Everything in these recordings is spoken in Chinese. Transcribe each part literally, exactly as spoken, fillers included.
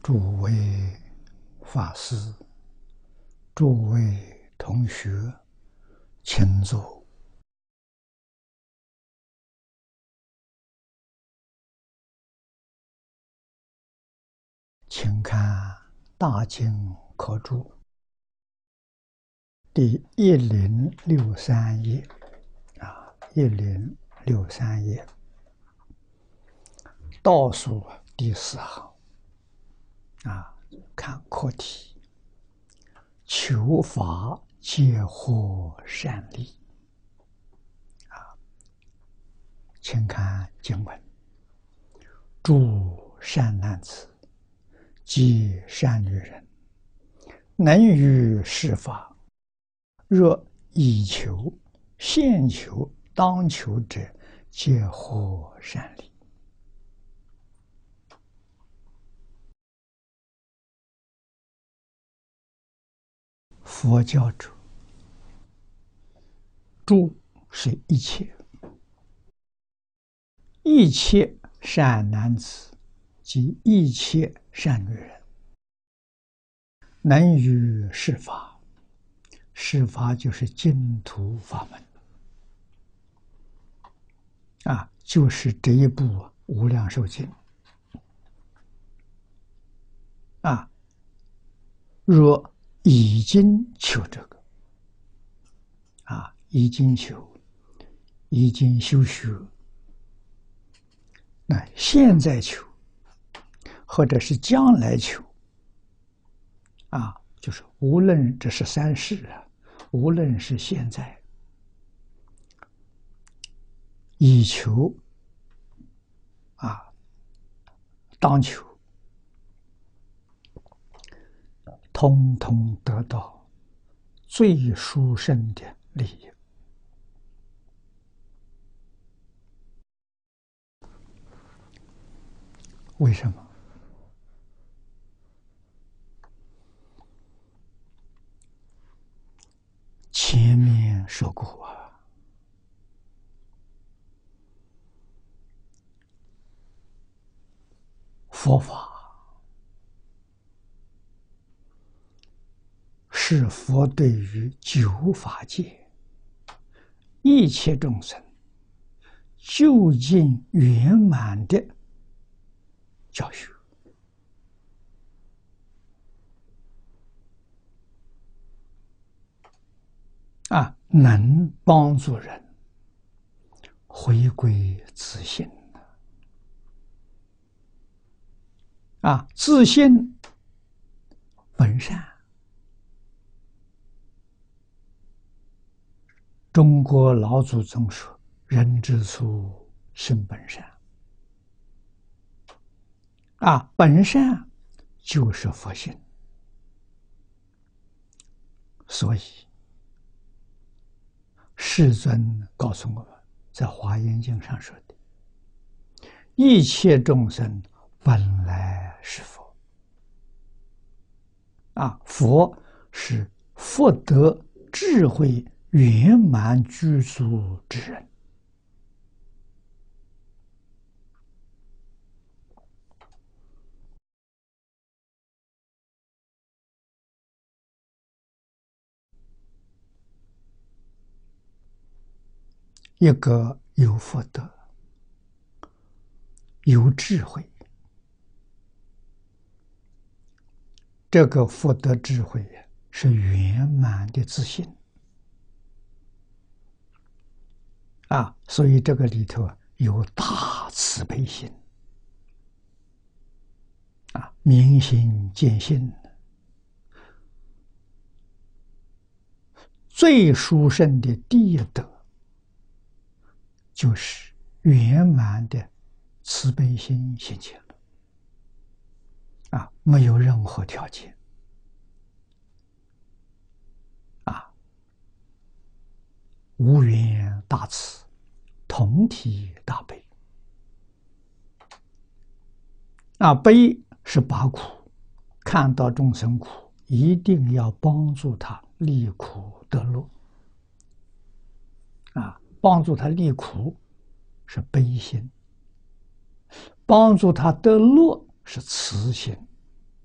诸位法师、诸位同学，请坐。请看《大经科注》第一零六三页啊，一零六三页倒数第四行啊，看课题：求法皆获善利啊。请看经文：诸善男子，及善女人，能于是法，若以求、现求、当求者，皆获善利。佛教者，诸是一切，一切善男子及一切善女人，能于是法，是法就是净土法门啊，就是这一部《无量寿经》啊。若已经求这个啊，已经求，已经修学，那现在求，或者是将来求啊，就是无论这是三世啊，无论是现在，以求啊，当求，通通得到最殊胜的利益。为什么？前面说过啊，佛法是佛对于九法界一切众生究竟圆满的教学啊，能帮助人回归自性啊，自性本善。中国老祖宗说：“人之初，性本善。”啊，本善就是佛性。所以，世尊告诉我们，在《华严经》上说的：“一切众生本来是佛。”啊，佛是福德智慧圆满具足之人。一个有福德、有智慧，这个福德智慧是圆满的自信啊，所以这个里头有大慈悲心啊，明心见性，最殊胜的第一德就是圆满的慈悲心现前了啊，没有任何条件啊，无缘大慈，同体大悲啊，悲是拔苦，看到众生苦，一定要帮助他离苦得乐啊，帮助他离苦是悲心，帮助他得乐是慈心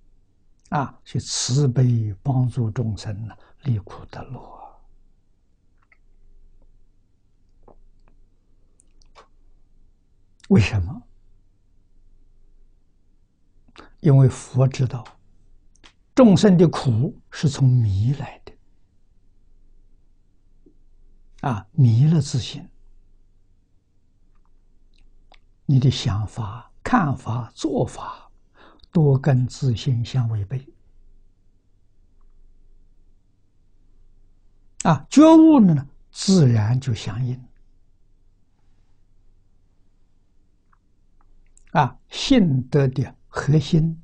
啊，去慈悲帮助众生呢，离苦得乐。为什么？因为佛知道，众生的苦是从迷来的，啊，迷了自信，你的想法、看法、做法，都跟自信相违背。啊，觉悟了呢，自然就相应。啊，信德的核心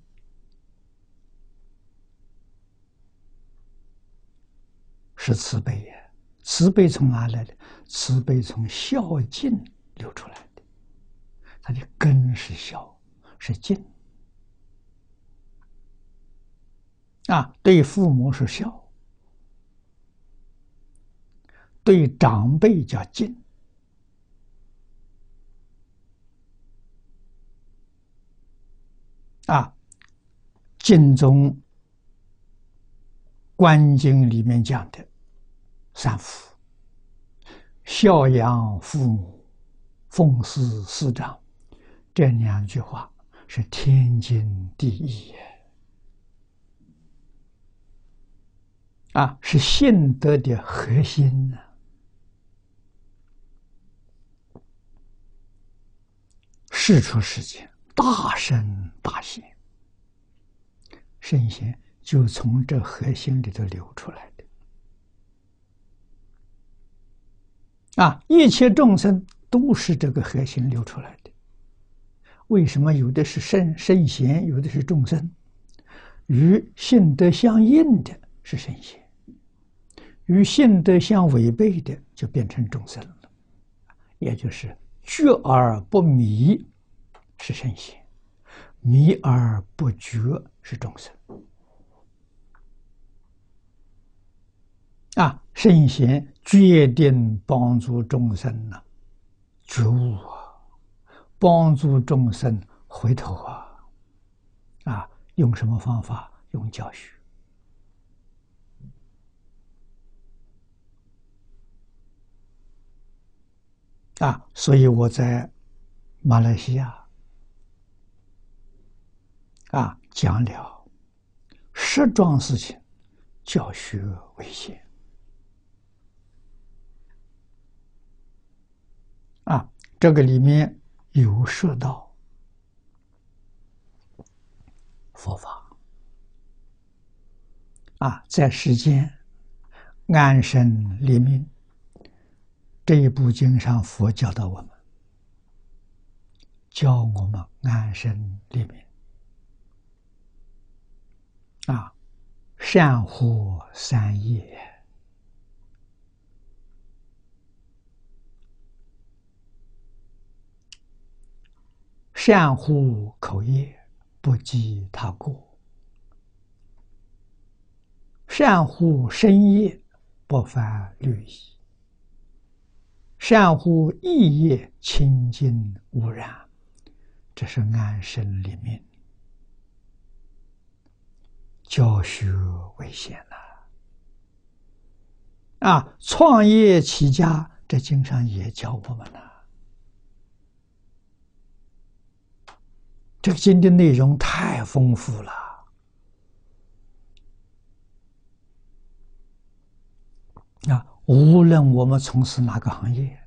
是慈悲呀。慈悲从哪来的？慈悲从孝敬流出来的，它的根是孝，是敬。啊，对父母是孝，对长辈叫敬。啊，经中观经里面讲的三福：孝养父母，奉事师长，这两句话是天经地义啊，是信德的核心呢。世出世间，大圣大贤，圣贤就从这核心里头流出来的。啊，一切众生都是这个核心流出来的。为什么有的是圣圣贤，有的是众生？与性德相应的是圣贤，与性德相违背的就变成众生了。也就是觉而不迷是圣贤，迷而不觉是众生。啊，圣贤决定帮助众生呢，觉悟啊，帮助众生回头啊，啊，用什么方法？用教学。啊，所以我在马来西亚啊讲了十桩事情，教学为先。啊，这个里面有说到佛法啊，在世间安身立命这一部经上，佛教导我们，教我们安身立命啊，善护三业，善护口业，不积他过；善护身业，不犯律仪；善护意业，清净无染。这是安身立命，教学为先呐！啊，创业起家，这经上也教我们了。这个经的内容太丰富了啊！无论我们从事哪个行业，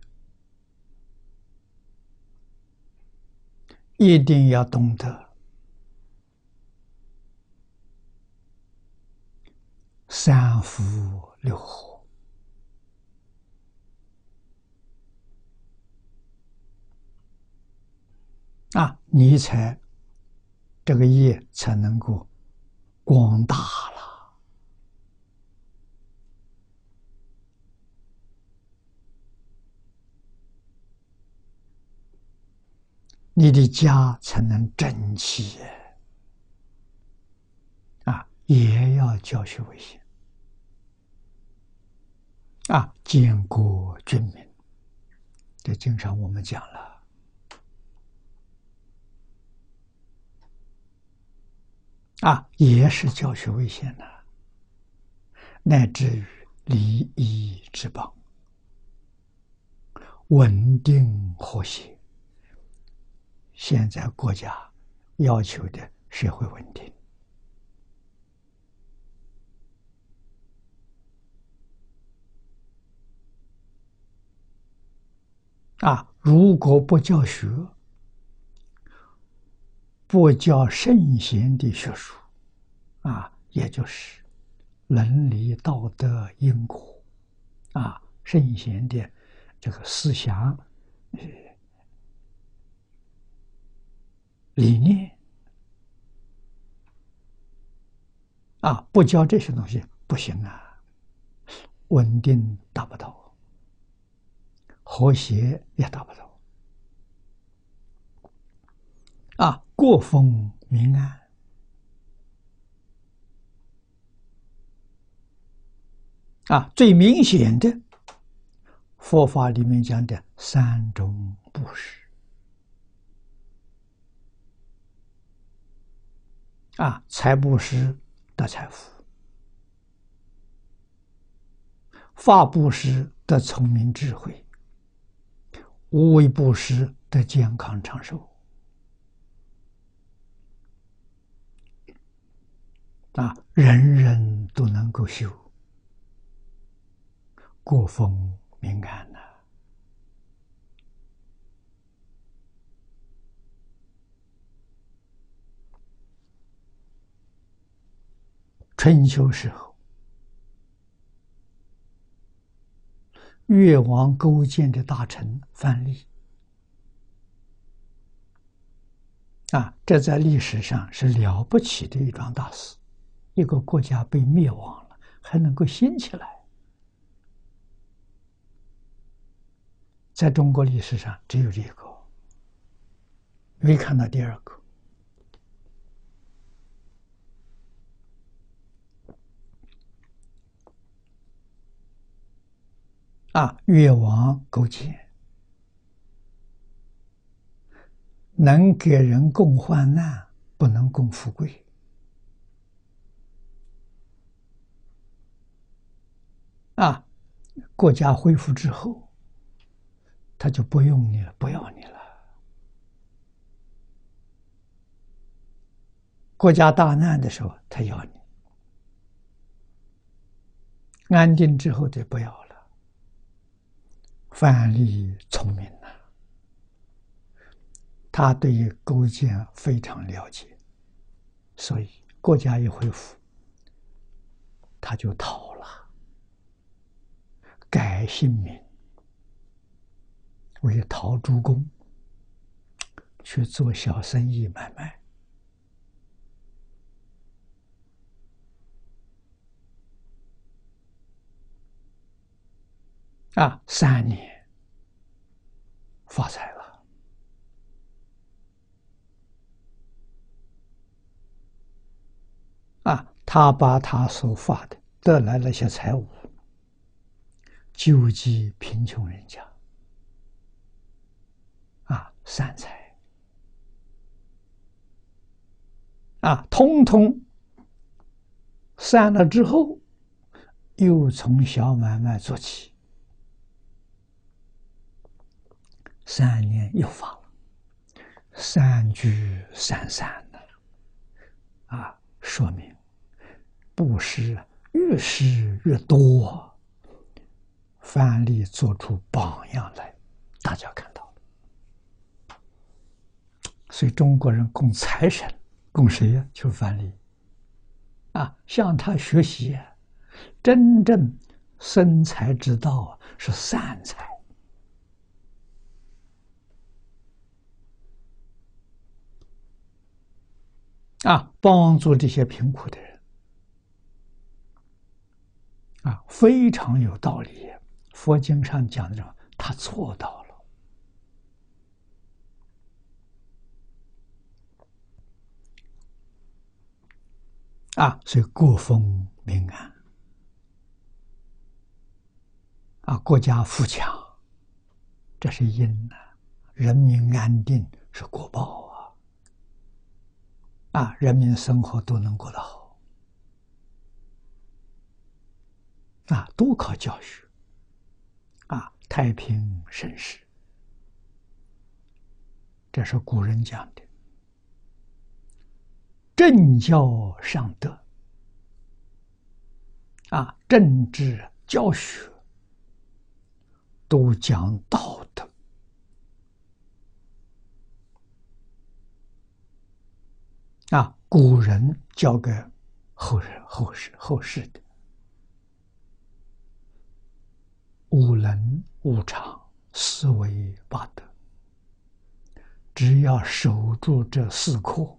一定要懂得三福六祸啊，你才这个业才能够广大了。你的家才能整齐啊，也要教学为先啊，建国军民。这经常我们讲了， 啊，也是教学为先的，乃至于利益之邦，稳定和谐。现在国家要求的社会稳定。啊，如果不教学，不教圣贤的学术，啊，也就是伦理道德因果，啊，圣贤的这个思想、呃、理念，啊，不教这些东西不行啊，稳定达不到，和谐也达不到。啊，国风民安。啊，最明显的，佛法里面讲的三种布施。啊，财布施得财富，法布施得聪明智慧，无为布施得健康长寿。啊，人人都能够修，国风民安呐。春秋时候，越王勾践的大臣范蠡，啊，这在历史上是了不起的一桩大事。一个国家被灭亡了，还能够兴起来，在中国历史上只有这个，没看到第二个。啊，越王勾践能给人共患难，不能共富贵。啊，国家恢复之后，他就不用你了，不要你了。国家大难的时候，他要你；安定之后就不要了。范蠡聪明呐，他对于勾践非常了解，所以国家一恢复，他就逃了，改姓名为陶朱公，去做小生意买卖。啊，三年发财了。啊，他把他所发的得来那些财物，救济贫穷人家。啊，善财。啊，通通散了之后，又从小买卖做起。三年又发了，三聚三散的，啊，说明布施越施越多。范蠡做出榜样来，大家看到了。所以中国人供财神，供谁呀？就范蠡。啊，向他学习啊，真正生财之道是善财。啊，帮助这些贫苦的人，啊，非常有道理。佛经上讲的，他做到了。啊，所以国风民安。啊，国家富强，这是因呐；人民安定是果报啊。 啊，人民生活都能过得好，啊，都靠教学，啊，太平盛世，这是古人讲的。政教尚德，啊，政治教学都讲道德。啊，古人教给后人、后世、后世的五伦、五常、四维、八德，只要守住这四科，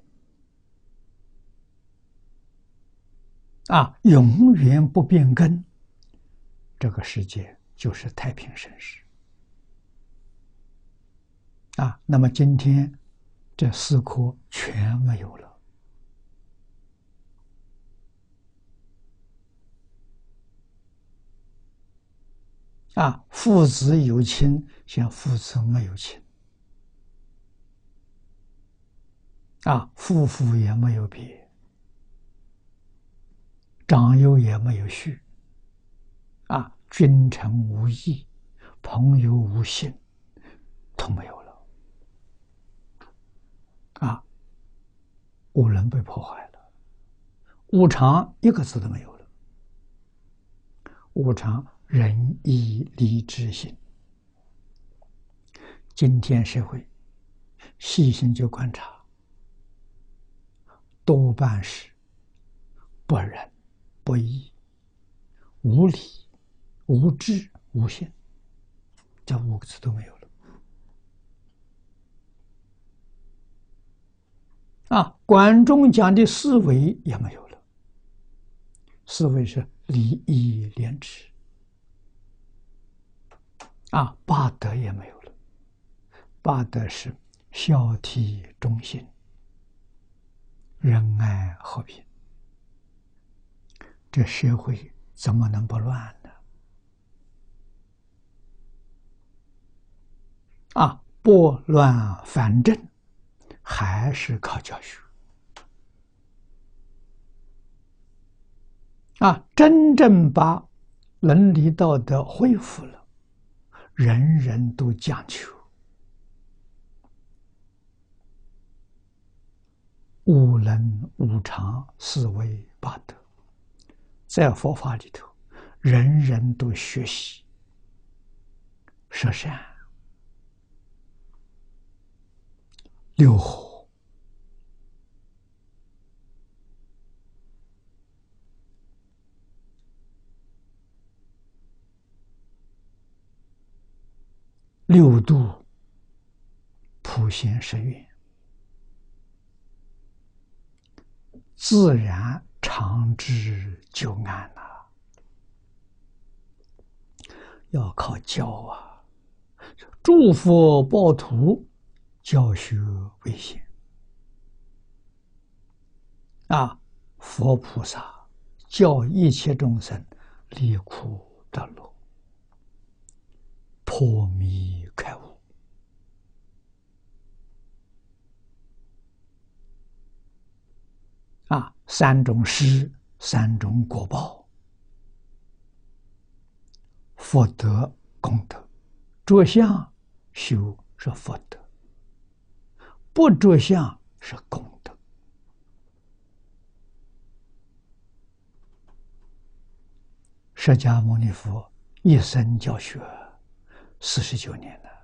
啊，永远不变更，这个世界就是太平盛世。啊，那么今天这四科全没有了。啊，父子有亲，像父子没有亲；啊，夫妇也没有别，长幼也没有序，啊，君臣无义，朋友无信，都没有了。啊，五伦被破坏了，五常一个字都没有了。五常仁义礼智信，今天社会细心去观察，多半是不仁、不义、无礼、无智、无信，这五个字都没有了。啊，管仲讲的四维也没有了，四维是礼义廉耻。啊，八德也没有了，八德是孝悌忠信、仁爱和平。这社会怎么能不乱呢？啊，拨乱反正还是靠教学。啊，真正把伦理道德恢复了，人人都讲求五伦、五常、四维、八德，在佛法里头，人人都学习舍善、六和、六度、普贤十愿，自然长治久安呐、啊！要靠教啊，诸佛报徒，教学为先啊！佛菩萨教一切众生离苦得乐，破迷开悟。啊，三种施，三种果报，福德、功德。着相修是福德，不着相是功德。释迦牟尼佛一生教学四十九年了，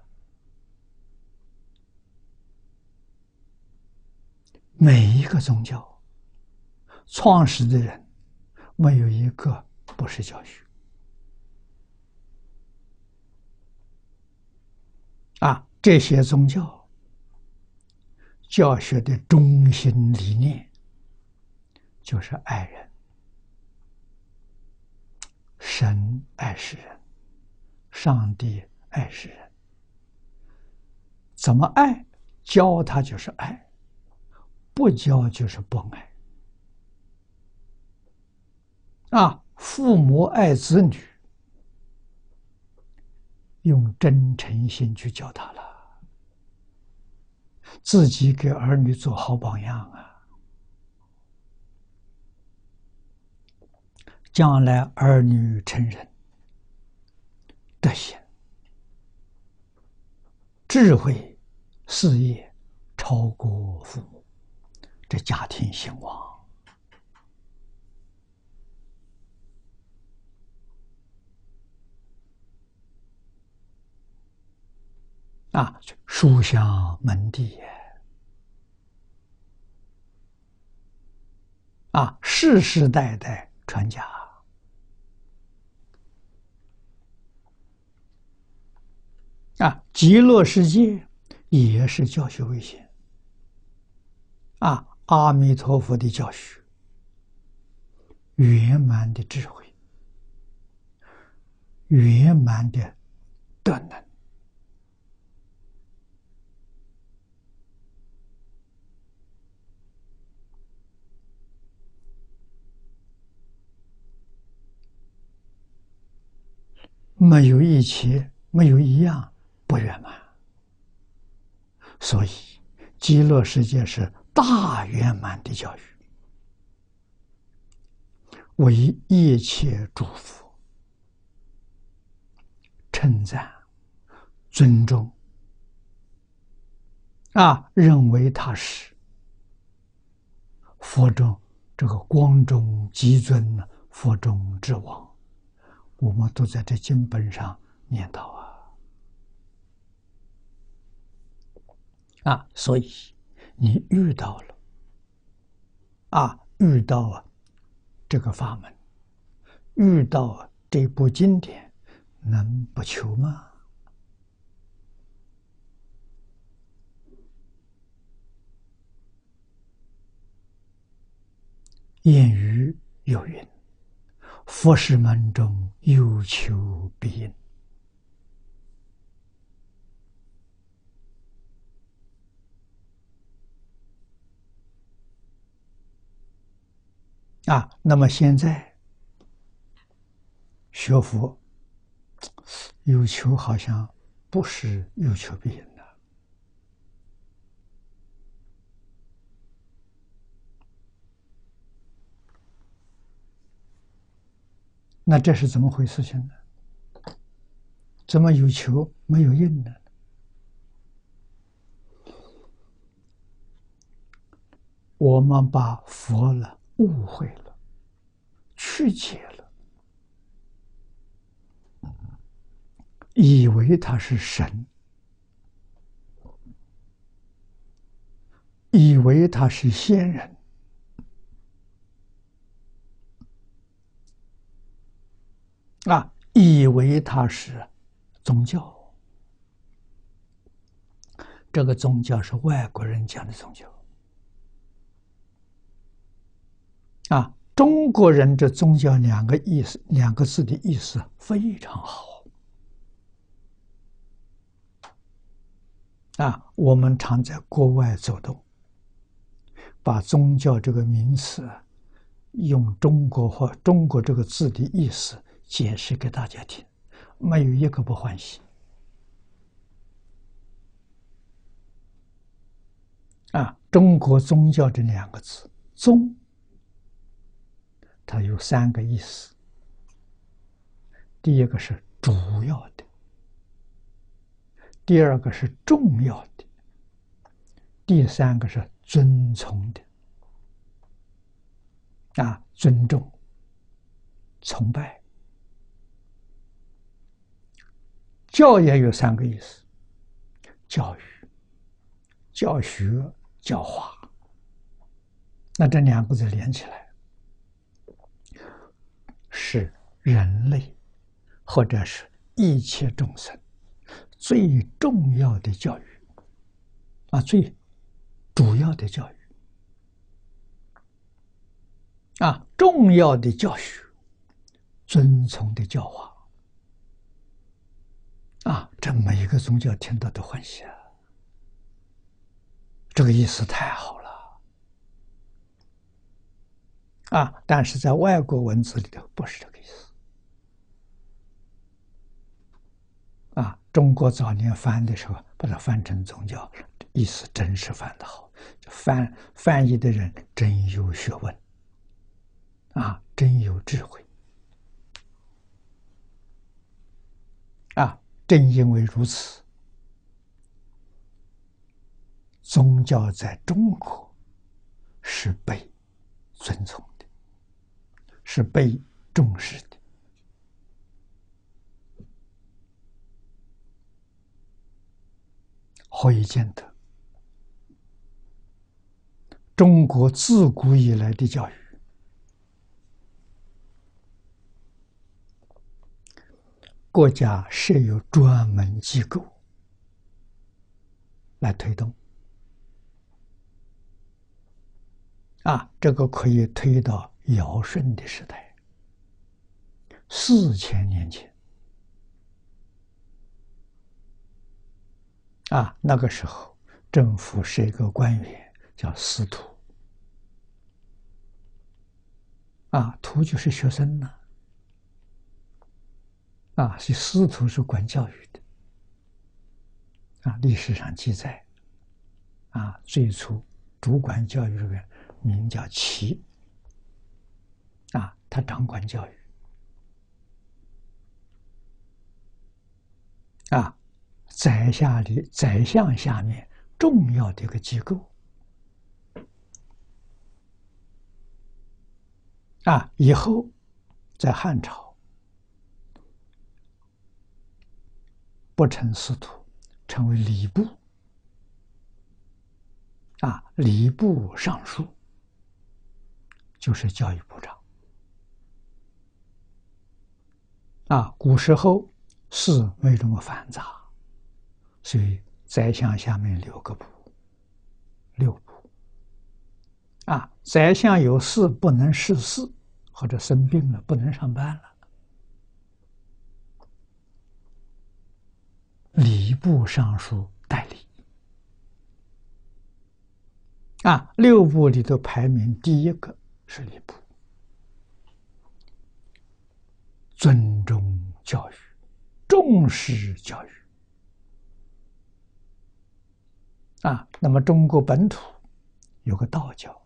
每一个宗教创始的人没有一个不是教学啊！这些宗教教学的中心理念就是爱人，神爱世人，上帝爱世人。怎么爱？教他就是爱，不教就是不爱。啊，父母爱子女，用真诚心去教他了，自己给儿女做好榜样啊！ 将来儿女成人，德行、智慧、事业超过父母，这家庭兴旺。啊，书香门第也。啊，世世代代传家。啊，极乐世界也是教学为先。啊，阿弥陀佛的教学，圆满的智慧，圆满的德能。没有一切，没有一样不圆满，所以极乐世界是大圆满的教育，为一切祝福、称赞、尊重。啊，认为他是佛中这个光中极尊，佛中之王。我们都在这经本上念到啊。啊，所以你遇到了啊，遇到啊这个法门，遇到啊这部经典，能不求吗？谚语有云：佛事门中有求必应。啊，那么现在学佛有求好像不是有求必应的。那这是怎么回事情呢？怎么有求没有应呢？我们把佛了误会了，曲解了，以为他是神，以为他是仙人。啊，以为他是宗教，这个宗教是外国人讲的宗教。啊，中国人这宗教两个意思，两个字的意思非常好。啊，我们常在国外走动，把宗教这个名词用中国话、中国这个字的意思解释给大家听，没有一个不欢喜。啊，中国宗教这两个字，宗，它有三个意思。第一个是主要的，第二个是重要的，第三个是尊崇的。啊，尊重、崇拜。教也有三个意思：教育、教学、教化。那这两个字连起来，是人类或者是一切众生最重要的教育，啊，最主要的教育，啊，重要的教学，尊崇的教化。啊，这每一个宗教听到都欢喜啊！这个意思太好了啊！但是在外国文字里头不是这个意思啊。中国早年翻的时候，把它翻成宗教，意思真是翻得好，翻翻译的人真有学问啊，真有智慧正因为如此，宗教在中国是被尊崇的，是被重视的。何以见得？中国自古以来的教育，国家设有专门机构来推动。啊，这个可以推到尧舜的时代，四千年前。啊，那个时候政府设一个官员叫司徒。啊，徒就是学生呢。啊，所以司徒是管教育的。啊，历史上记载，啊，最初主管教育这个名叫齐。啊，他掌管教育。啊，宰相里宰相下面重要的一个机构。啊，以后在汉朝不成司徒，成为礼部。啊，礼部尚书就是教育部长。啊，古时候事没这么繁杂，所以宰相下面六个部，六部。啊，宰相有事不能事事，或者生病了不能上班了，礼部尚书代理。啊，六部里头排名第一个是礼部。尊重教育，重视教育。啊，那么中国本土有个道教。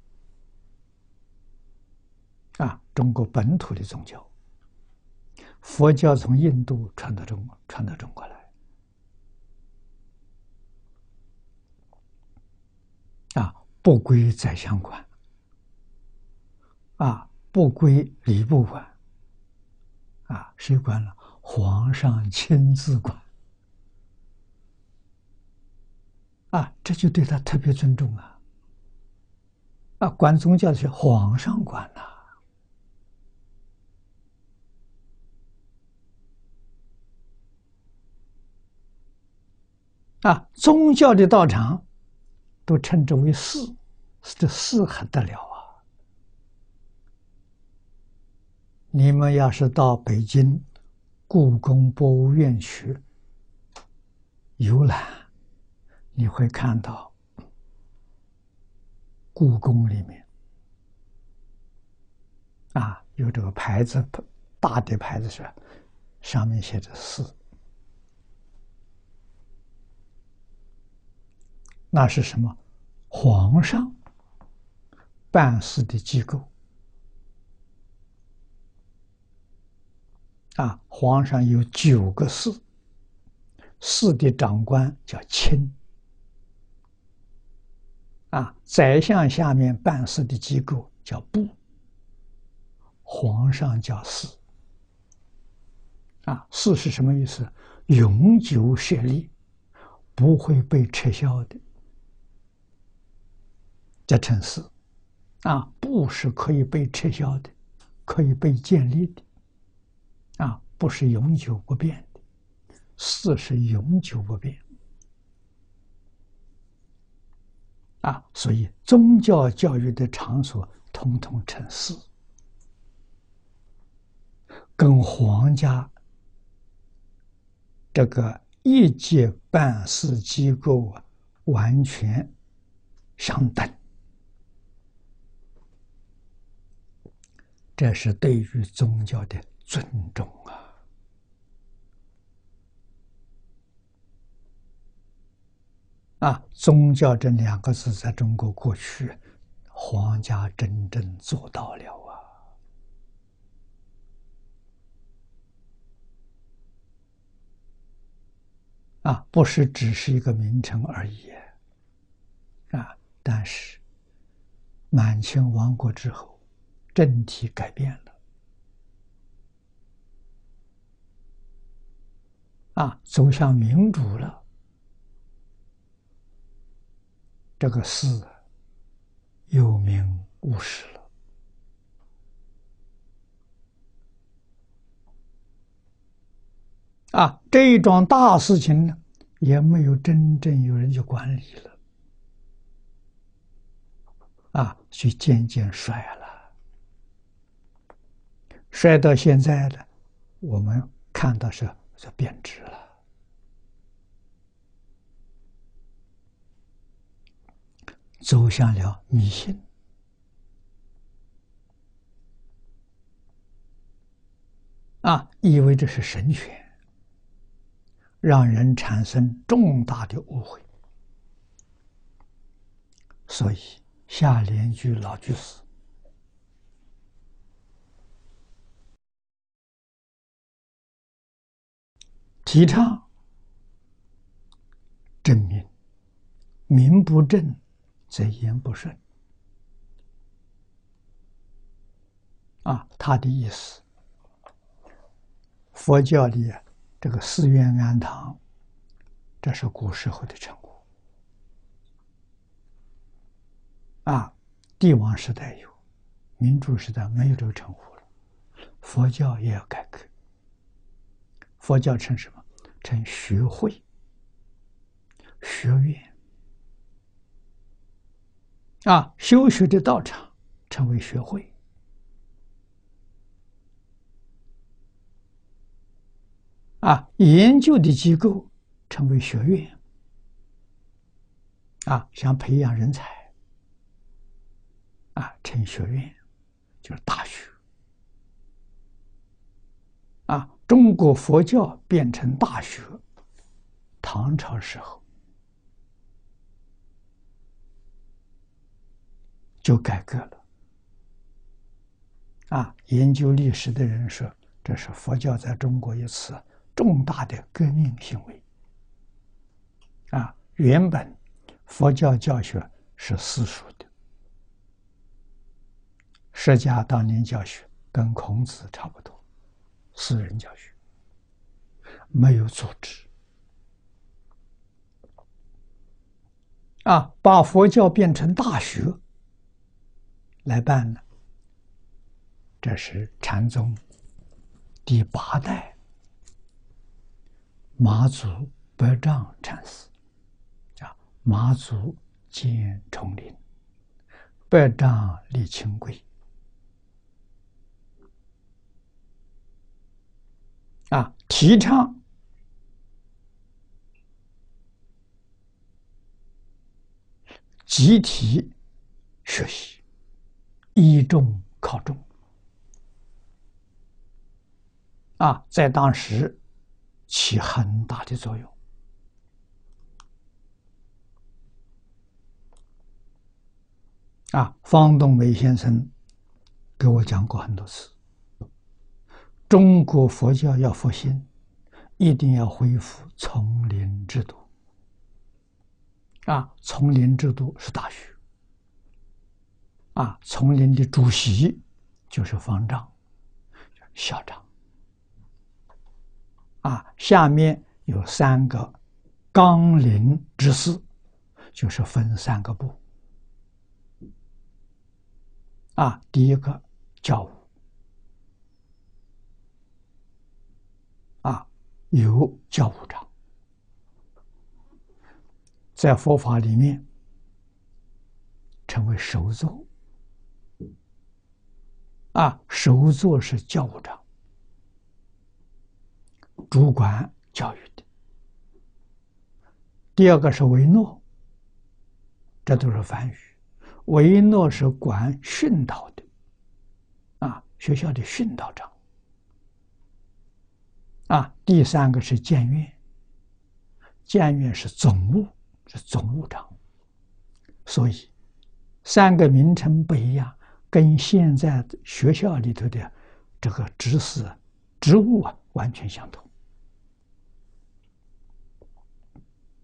啊，中国本土的宗教，佛教从印度传到中国，传到中国来。啊，不归宰相管。啊，不归礼部管。啊，谁管了？皇上亲自管。啊，这就对他特别尊重啊！啊，管宗教是皇上管呐。啊，宗教的道场都称之为寺，这寺还得了啊！你们要是到北京故宫博物院去游览，你会看到故宫里面啊有这个牌子，大的牌子是上面写着寺。那是什么？皇上办事的机构。啊，皇上有九个寺，寺的长官叫卿。啊，宰相下面办事的机构叫部，皇上叫寺。啊，寺是什么意思？永久设立，不会被撤销的，叫称寺。啊，部是可以被撤销的，可以被建立的。啊，不是永久不变的，寺是永久不变。啊，所以宗教教育的场所统统称寺，跟皇家这个一级办事机构啊完全相等。这是对于宗教的尊重啊！啊，宗教这两个字在中国过去，皇家真正做到了啊！ 啊，不是只是一个名称而已啊。但是满清亡国之后，政体改变了啊，走向民主了，这个寺有名无实了啊。这一桩大事情呢，也没有真正有人去管理了啊，就渐渐衰了，衰到现在了，我们看到是是贬值了，走向了迷信啊，以为这是神权，让人产生重大的误会。所以下联居老居士提倡正名，名不正则言不顺啊。他的意思，佛教里啊，这个寺院庵堂，这是古时候的称呼啊。帝王时代有，民主时代没有这个称呼了。佛教也要改革，佛教称什么？称学会、学院啊，修学的道场称为学会啊，研究的机构称为学院啊，想培养人才啊，称学院，就是大学啊。中国佛教变成大学，唐朝时候就改革了啊。研究历史的人说，这是佛教在中国一次重大的革命行为啊。原本佛教教学是私塾的，释迦当年教学跟孔子差不多，私人教学，没有组织啊。把佛教变成大学来办呢，这是禅宗第八代马祖百丈禅师，叫马祖见崇林，百丈李清贵啊，提倡集体学习，依众靠众啊，在当时起很大的作用啊。方东梅先生给我讲过很多次，中国佛教要复兴，一定要恢复丛林制度啊。丛林制度是大学啊，丛林的主席就是方丈、校长啊，下面有三个纲领之士，就是分三个部啊。第一个教务啊，有教务长，在佛法里面称为首座啊，首座是教务长，主管教育的。第二个是维诺，这都是梵语，维诺是管训导的啊，学校的训导长啊。第三个是监院，监院是总务，是总务长。所以三个名称不一样，跟现在学校里头的这个知识职务啊完全相同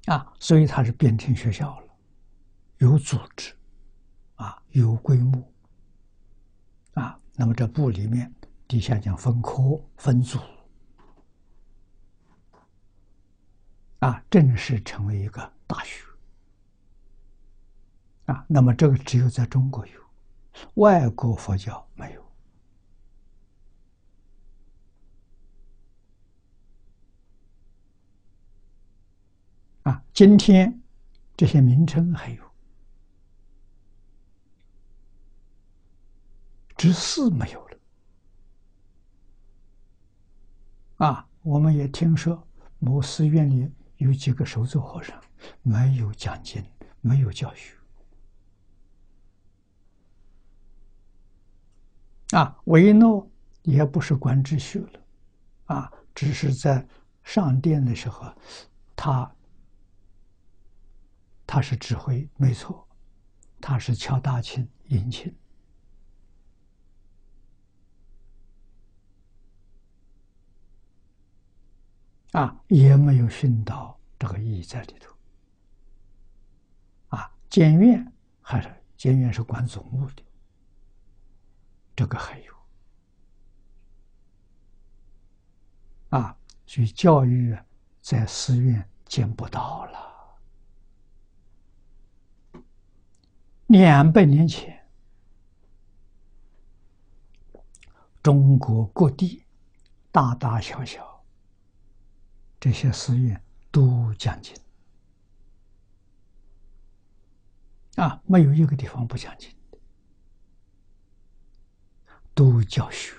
啊，所以它是变成学校了，有组织，啊，有规模，啊，那么这部里面底下讲分科分组，啊，正式成为一个大学，啊，那么这个只有在中国有，外国佛教没有。啊，今天这些名称还有，只是没有了。啊，我们也听说某寺院里有几个手足和尚没有讲经，没有教学。啊，维诺也不是管秩序了，啊，只是在上殿的时候，他他是指挥，没错，他是敲大磬、引磬。啊，也没有训导这个意义在里头。啊，监院还是监院是管总务的，这个还有。啊，所以教育在寺院见不到了。两百年前，中国各地大大小小这些寺院都讲经，啊，没有一个地方不讲经的，都教学，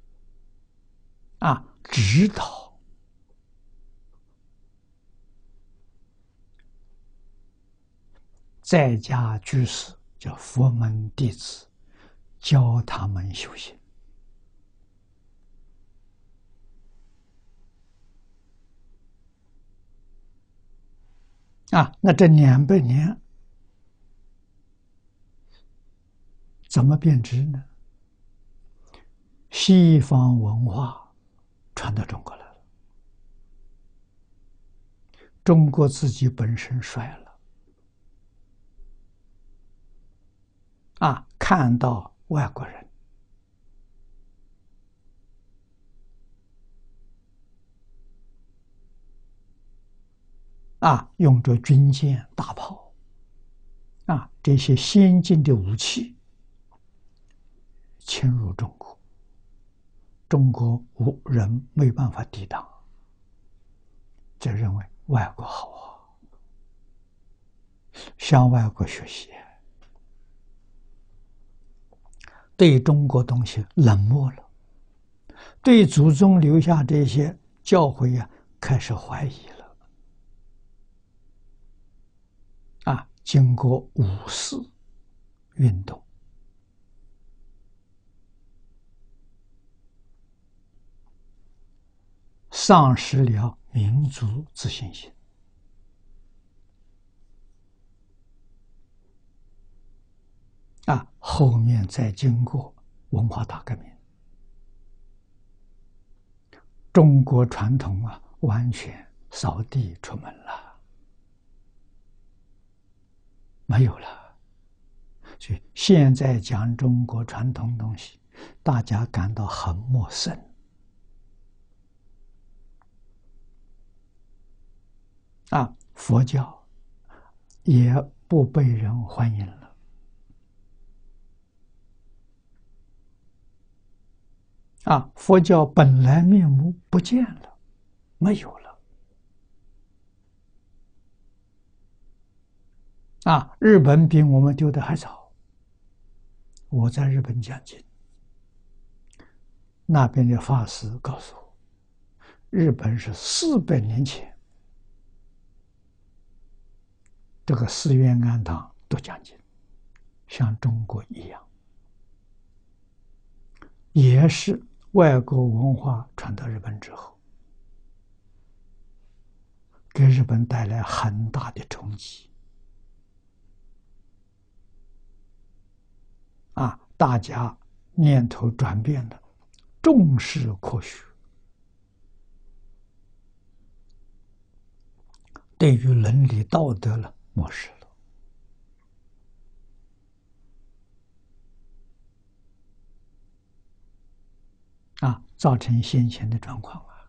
啊，指导在家居士，叫佛门弟子，教他们修行。啊，那这两百年怎么变质呢？西方文化传到中国来了，中国自己本身衰了，啊，看到外国人啊，用着军舰、大炮，啊，这些先进的武器侵入中国，中国无人没办法抵挡，就认为外国好啊，向外国学习，对中国东西冷漠了，对祖宗留下这些教诲啊，开始怀疑了。啊，经过五四运动，丧失了民族自信心。啊，后面再经过文化大革命，中国传统啊，完全扫地出门了，没有了。所以现在讲中国传统东西，大家感到很陌生。啊，佛教也不被人欢迎了。啊，佛教本来面目不见了，没有了。啊，日本比我们丢的还早。我在日本讲经，那边的法师告诉我，日本是四百年前，这个寺院庵堂都讲经，像中国一样，也是外国文化传到日本之后，给日本带来很大的冲击。啊，大家念头转变了，重视科学， 对于伦理道德了漠视了。啊，造成先前的状况啊！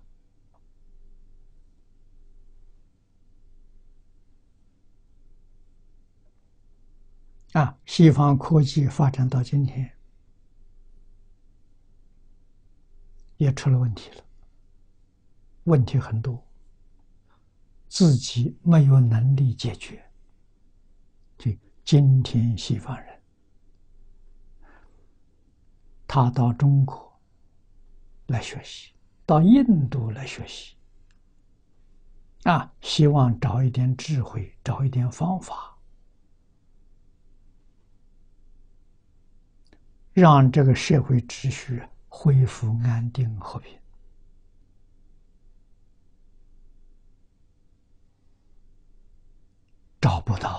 啊，西方科技发展到今天，也出了问题了，问题很多，自己没有能力解决。就今天西方人，他到中国来学习，到印度来学习，啊，希望找一点智慧，找一点方法，让这个社会秩序恢复安定和平。找不到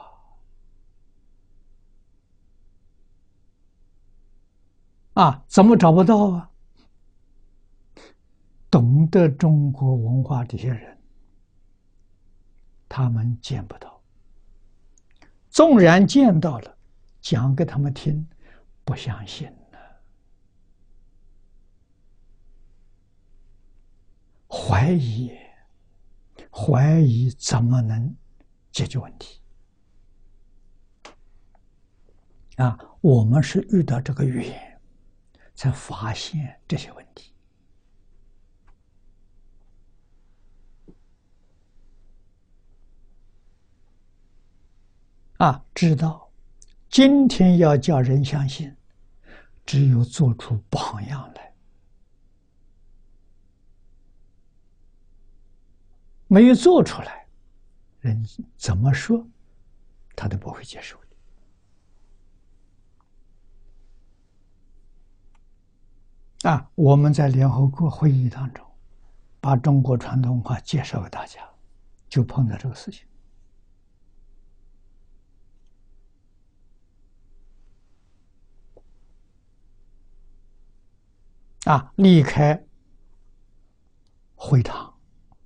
啊！啊，怎么找不到啊？懂得中国文化这些人，他们见不到。纵然见到了，讲给他们听，不相信呢，怀疑，怀疑怎么能解决问题？啊，我们是遇到这个语言，才发现这些问题。啊，知道今天要叫人相信，只有做出榜样来，没有做出来，人怎么说他都不会接受的。啊，我们在联合国会议当中，把中国传统文化介绍给大家，就碰到这个事情。啊，离开会堂，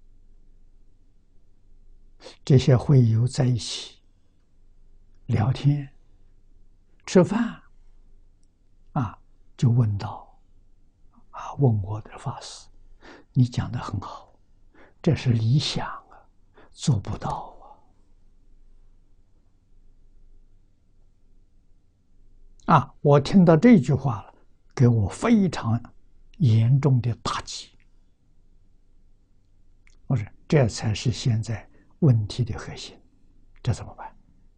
这些会友在一起聊天、吃饭，啊，就问到，啊，问我的法师，你讲的很好，这是理想啊，做不到啊！啊，我听到这句话了，给我非常严重的打击。我说，这才是现在问题的核心，这怎么办？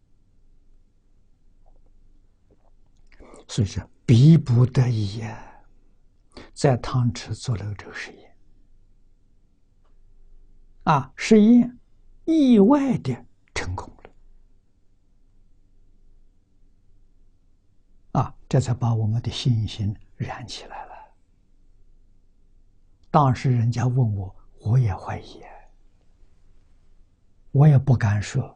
所以说，逼不得已呀，在汤池做了这个实验。啊，实验意外的成功了。啊，这才把我们的信心燃起来了。当时人家问我，我也怀疑，我也不敢说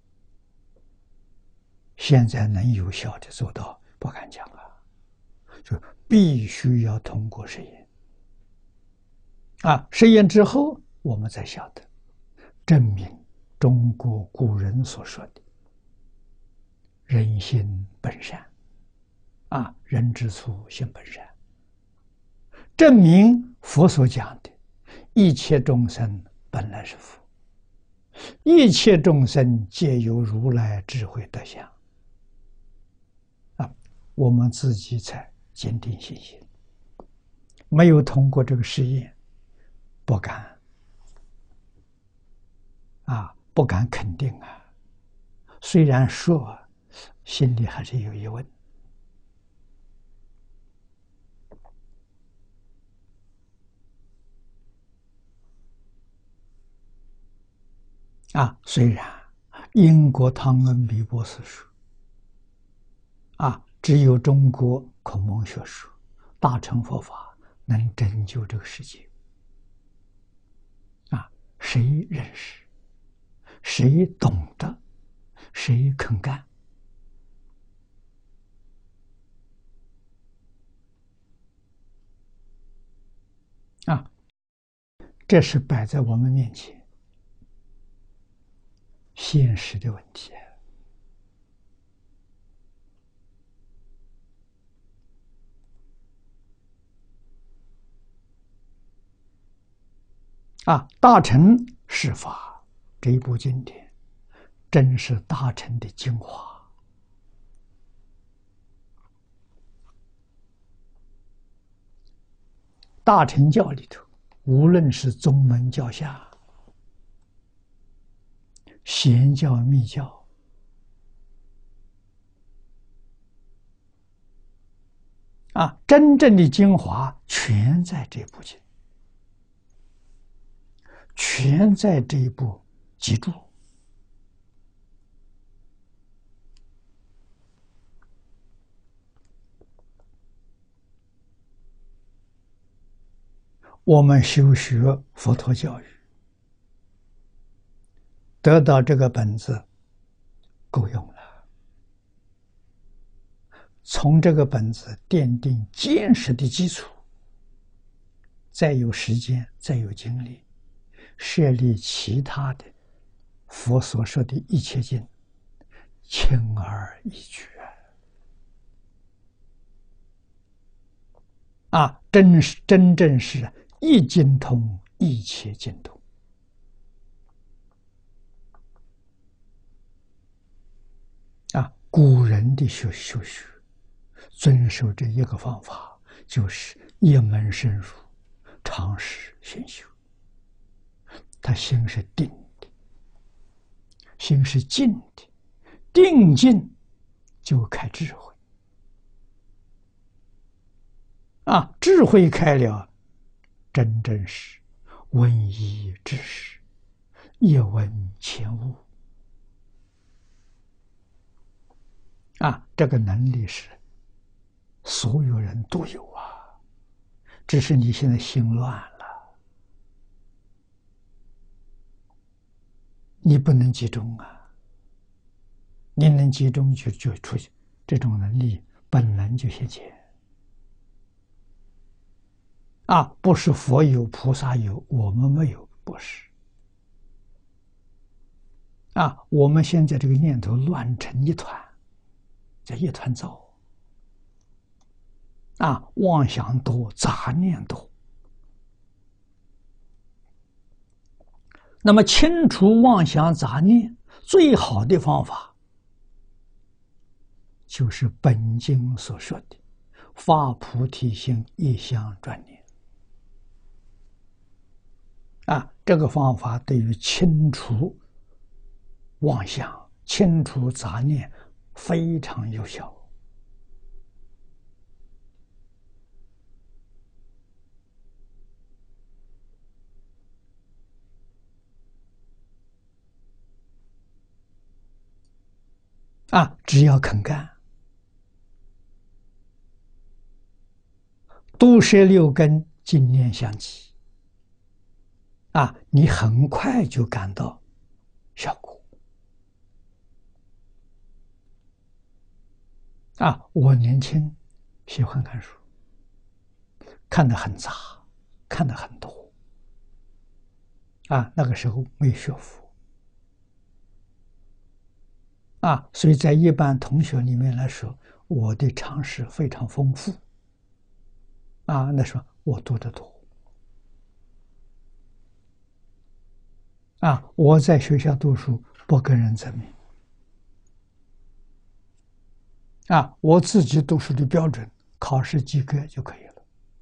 现在能有效的做到，不敢讲啊，就必须要通过实验。啊，实验之后，我们才晓得证明中国古人所说的人心本善，啊，人之初性本善，证明佛所讲的一切众生本来是佛，一切众生皆有如来智慧德相。啊，我们自己才坚定信心。没有通过这个实验，不敢啊，不敢肯定啊。虽然说，心里还是有疑问。啊，虽然英国汤恩比博士说，啊，只有中国孔孟学说、大乘佛法能拯救这个世界。啊，谁认识，谁懂得，谁肯干。啊，这是摆在我们面前。 现实的问题啊！大乘是法这一部经典，真是大乘的精华。大乘教里头，无论是宗门教下、显教、密教，啊，真正的精华全在这部经，全在这一部集注。我们修学佛陀教育，得到这个本子够用了。从这个本子奠定坚实的基础，再有时间，再有精力，设立其他的佛所说的一切经，轻而易举啊！啊，真是真正是一经通，一切经通啊！古人的修修学，遵守这一个方法，就是一门深入，常识熏修。他心是定的，心是静的，定静就开智慧啊！智慧开了，真正是闻一知十，一闻千悟啊！这个能力是所有人都有啊，只是你现在心乱了，你不能集中啊！你能集中就就出去，这种能力本来就现前啊！不是佛有菩萨有，我们没有，不是啊！我们现在这个念头乱成一团，叫一团糟啊！妄想多，杂念多。那么清除妄想杂念最好的方法，就是本经所说的发菩提心，一向专念啊！这个方法对于清除妄想、清除杂念非常有效啊！只要肯干，毒舌六根，净念相继啊，你很快就感到效果啊！我年轻喜欢看书，看得很杂，看得很多啊，那个时候没学佛啊，所以在一般同学里面来说，我的常识非常丰富啊。那时候我读得多啊，我在学校读书不跟人争名啊，我自己读书的标准，考试及格就可以了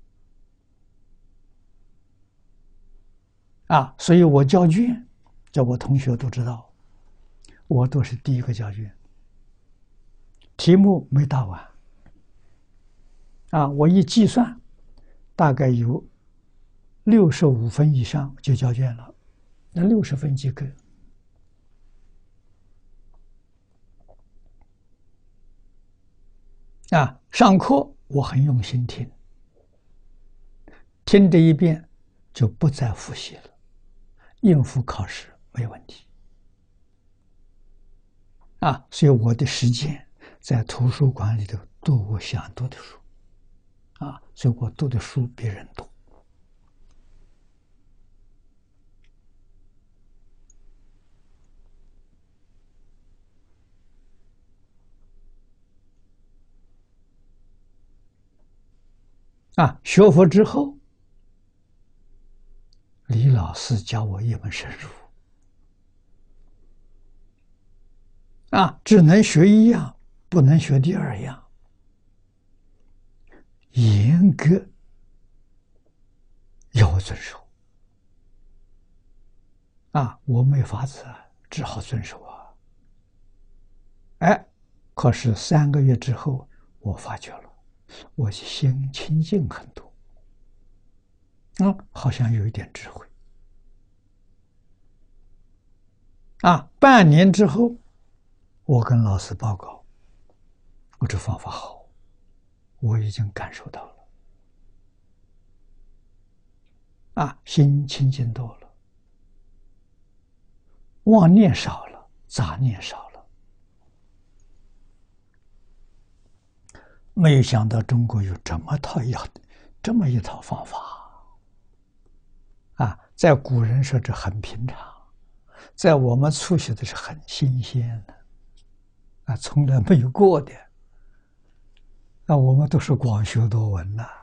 啊。所以我交卷，这我同学都知道，我都是第一个交卷，题目没答完啊，我一计算，大概有六十五分以上就交卷了，那六十分及格啊。上课我很用心听，听这一遍就不再复习了，应付考试没问题啊。所以我的时间在图书馆里头读我想读的书啊，所以我读的书比人多啊，学佛之后，李老师教我一门深入，啊，只能学一样，不能学第二样，严格要我遵守。啊，我没法子，只好遵守啊。哎，可是三个月之后，我发觉了，我心清净很多，啊，好像有一点智慧。啊，半年之后，我跟老师报告，我这方法好，我已经感受到了，啊，心清净多了，妄念少了，杂念少了。没有想到中国有这么套药，这么一套方法，啊，在古人说这很平常，在我们初学的是很新鲜的，啊，从来没有过的。啊，我们都是广学多闻呐，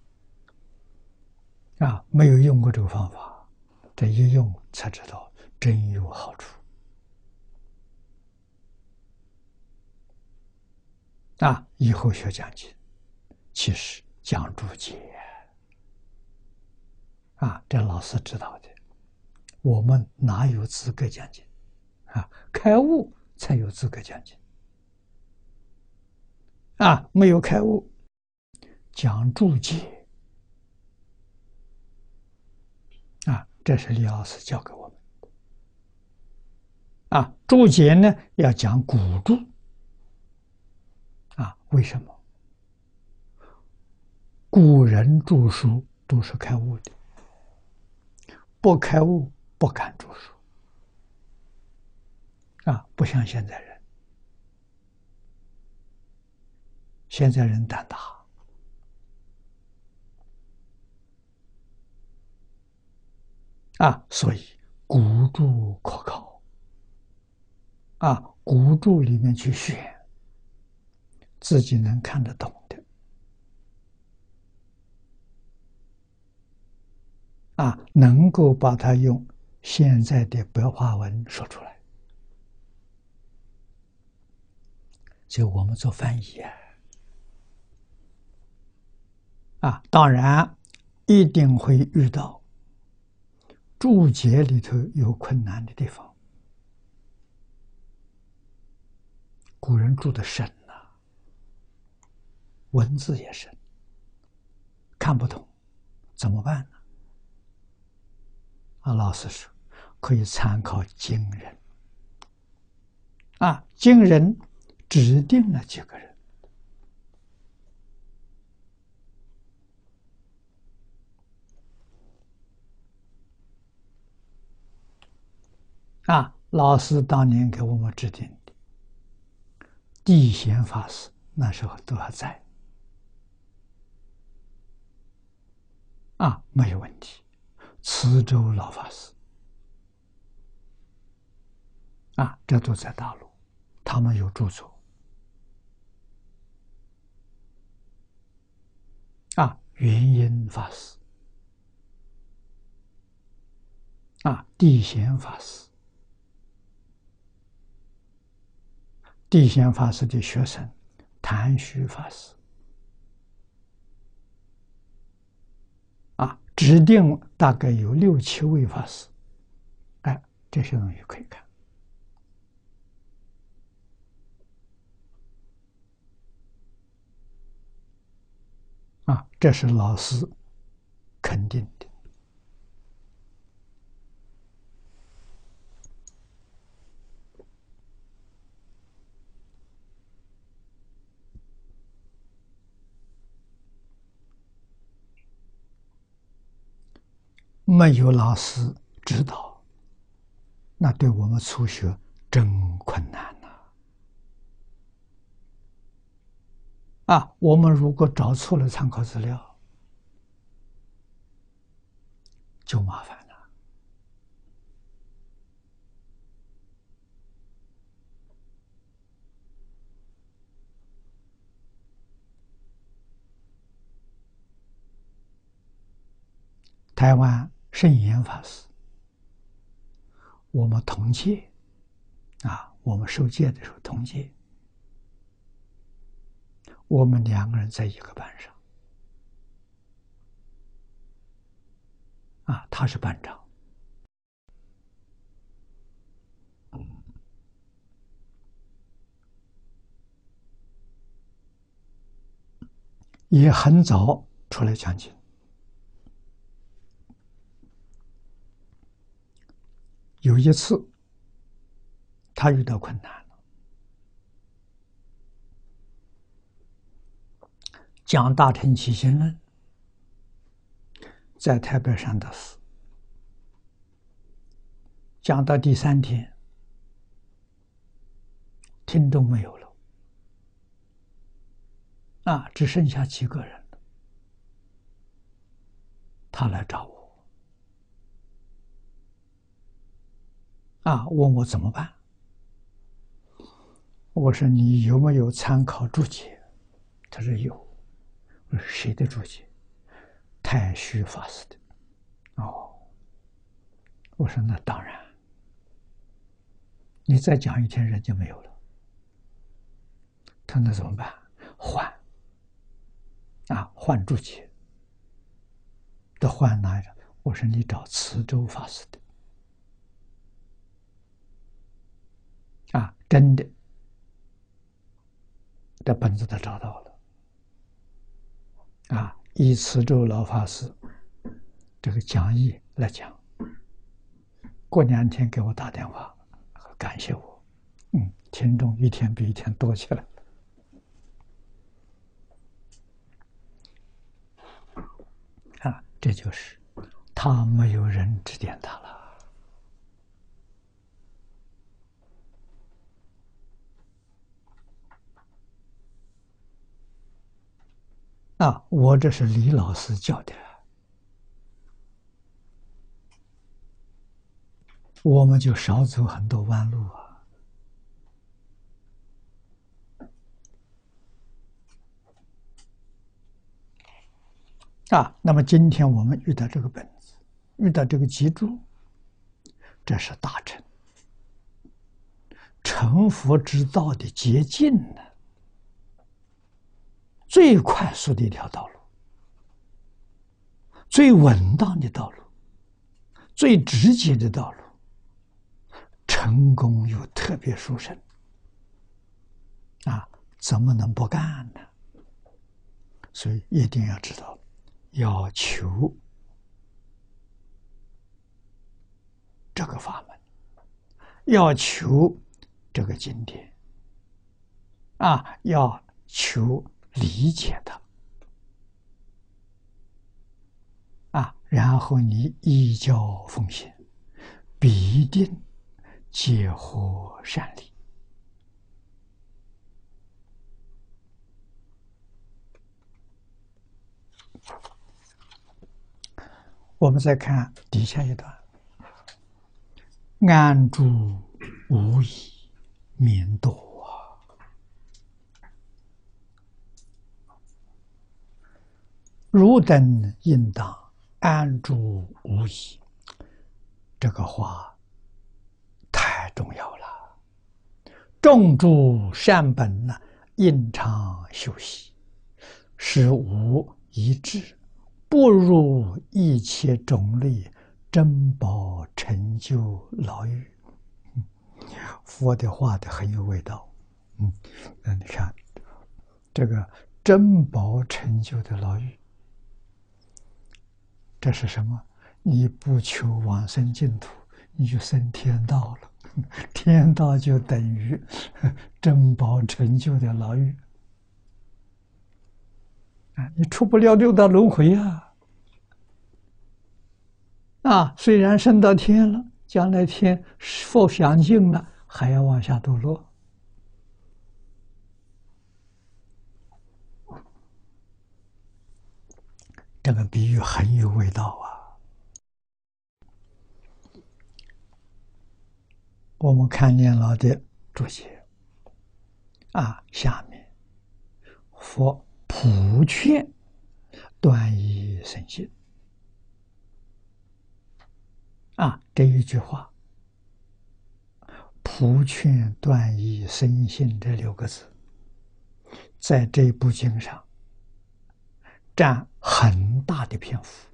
啊，没有用过这个方法，这一用才知道真有好处。啊，以后学讲经，其实讲注解，啊，这老师知道的，我们哪有资格讲经？啊，开悟才有资格讲经。啊，没有开悟，讲注解，啊，这是李老师教给我们。啊，注解呢要讲古注。啊，为什么？古人著书都是开悟的，不开悟不敢著书。啊，不像现在人，现在人胆大。啊，所以古注可靠。啊，古注里面去选自己能看得懂的。啊，能够把它用现在的白话文说出来。就我们做翻译啊，啊，当然一定会遇到注解里头有困难的地方。古人注的深呐、啊，文字也深，看不懂，怎么办呢？啊，老师说可以参考经人。啊，经人指定了几个人。啊，老师当年给我们制定的，地贤法师那时候都还在。啊，没有问题。慈州老法师，啊，这都在大陆，他们有著作。啊，元音法师，啊，地贤法师，地贤法师的学生谭虚法师，啊，指定大概有六七位法师。哎，这些东西可以看。啊，这是老师肯定的。没有老师指导，那对我们初学真困难呐！啊，我们如果找错了参考资料，就麻烦了。 台湾圣严法师，我们同届啊，我们受戒的时候同届，我们两个人在一个班上啊，他是班长。也很早出来讲经。有一次，他遇到困难了，讲《大乘起信论》，在台北善导寺讲到第三天，听众没有了，啊，只剩下几个人了。他来找我。啊，问我怎么办？我说你有没有参考注解？他说有。我说谁的注解？太虚法师的。哦，我说那当然，你再讲一天人就没有了。他那怎么办？换啊，换注解。得换哪一个？我说你找慈州法师的。啊，真的，这本子他找到了。啊，以慈州老法师这个讲义来讲，过两天给我打电话，感谢我。嗯，听众一天比一天多起来。啊，这就是他没有人指点他了。啊，我这是李老师教的，我们就少走很多弯路啊。啊，那么今天我们遇到这个本子，遇到这个脊柱，这是大乘成佛之道的捷径呢，最快速的一条道路，最稳当的道路，最直接的道路，成功又特别殊胜啊，怎么能不干呢？所以一定要知道，要求这个法门，要求这个经典啊，要求理解它啊，然后你依教奉行，必定皆获善利。我们再看底下一段：安住无疑，免堕啊！汝等应当安住无疑。这个话太重要了。种诸善本呢，应常修习，使无一致，不入一切种类珍宝成就牢狱。佛的话的很有味道。嗯，那你看这个珍宝成就的牢狱，这是什么？你不求往生净土，你就升天道了。天道就等于珍宝成就的牢狱啊！你出不了六道轮回啊！啊，虽然升到天了，将来天佛享尽了，还要往下堕落。这个比喻很有味道啊！我们看念老的注解啊，下面佛普劝断疑生信啊，这一句话“普劝断疑生信”这六个字，在这部经上占很大的篇幅。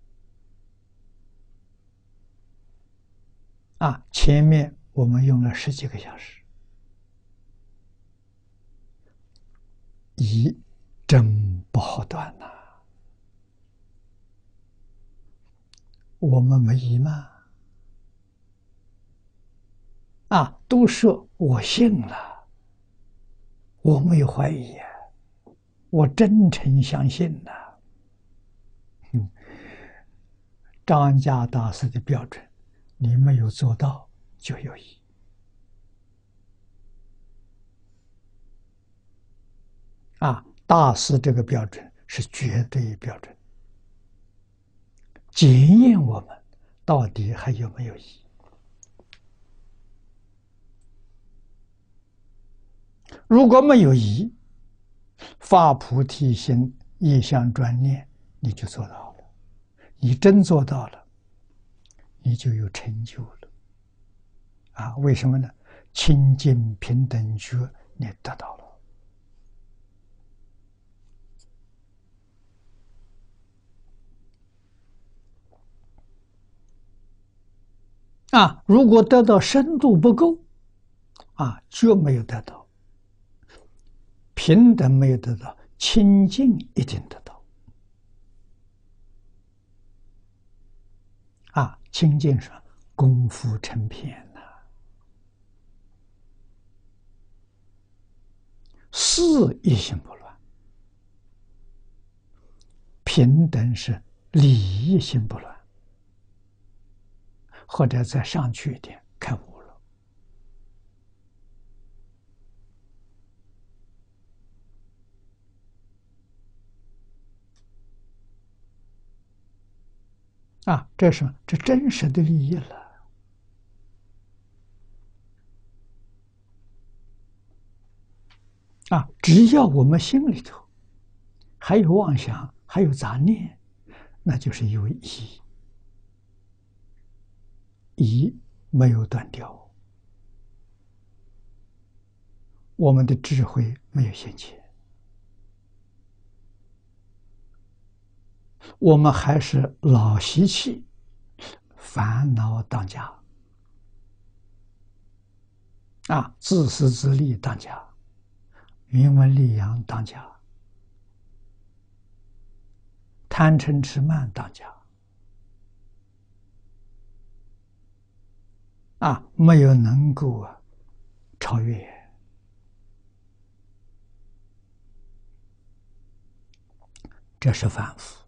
啊，前面我们用了十几个小时，疑真不好断呐、我们没疑吗？啊，都说我信了，我没有怀疑啊，我真诚相信呐、嗯，张家大师的标准，你没有做到就有疑。啊，大师这个标准是绝对标准，检验我们到底还有没有疑。如果没有疑，发菩提心，业相专念，你就做到了。你真做到了，你就有成就了。啊，为什么呢？清净平等觉你得到了。啊，如果得到深度不够，啊，觉没有得到，平等没有得到，清净一定得到。啊，清净是功夫成片呐、啊，事一心不乱；平等是理一心不乱，或者再上去一点，开悟了。啊，这是这真实的利益了。啊，只要我们心里头还有妄想，还有杂念，那就是有疑，疑没有断掉，我们的智慧没有现前，我们还是老习气，烦恼当家，啊，自私自利当家，名闻利养当家，贪嗔痴慢当家。啊，没有能够啊超越，这是反复。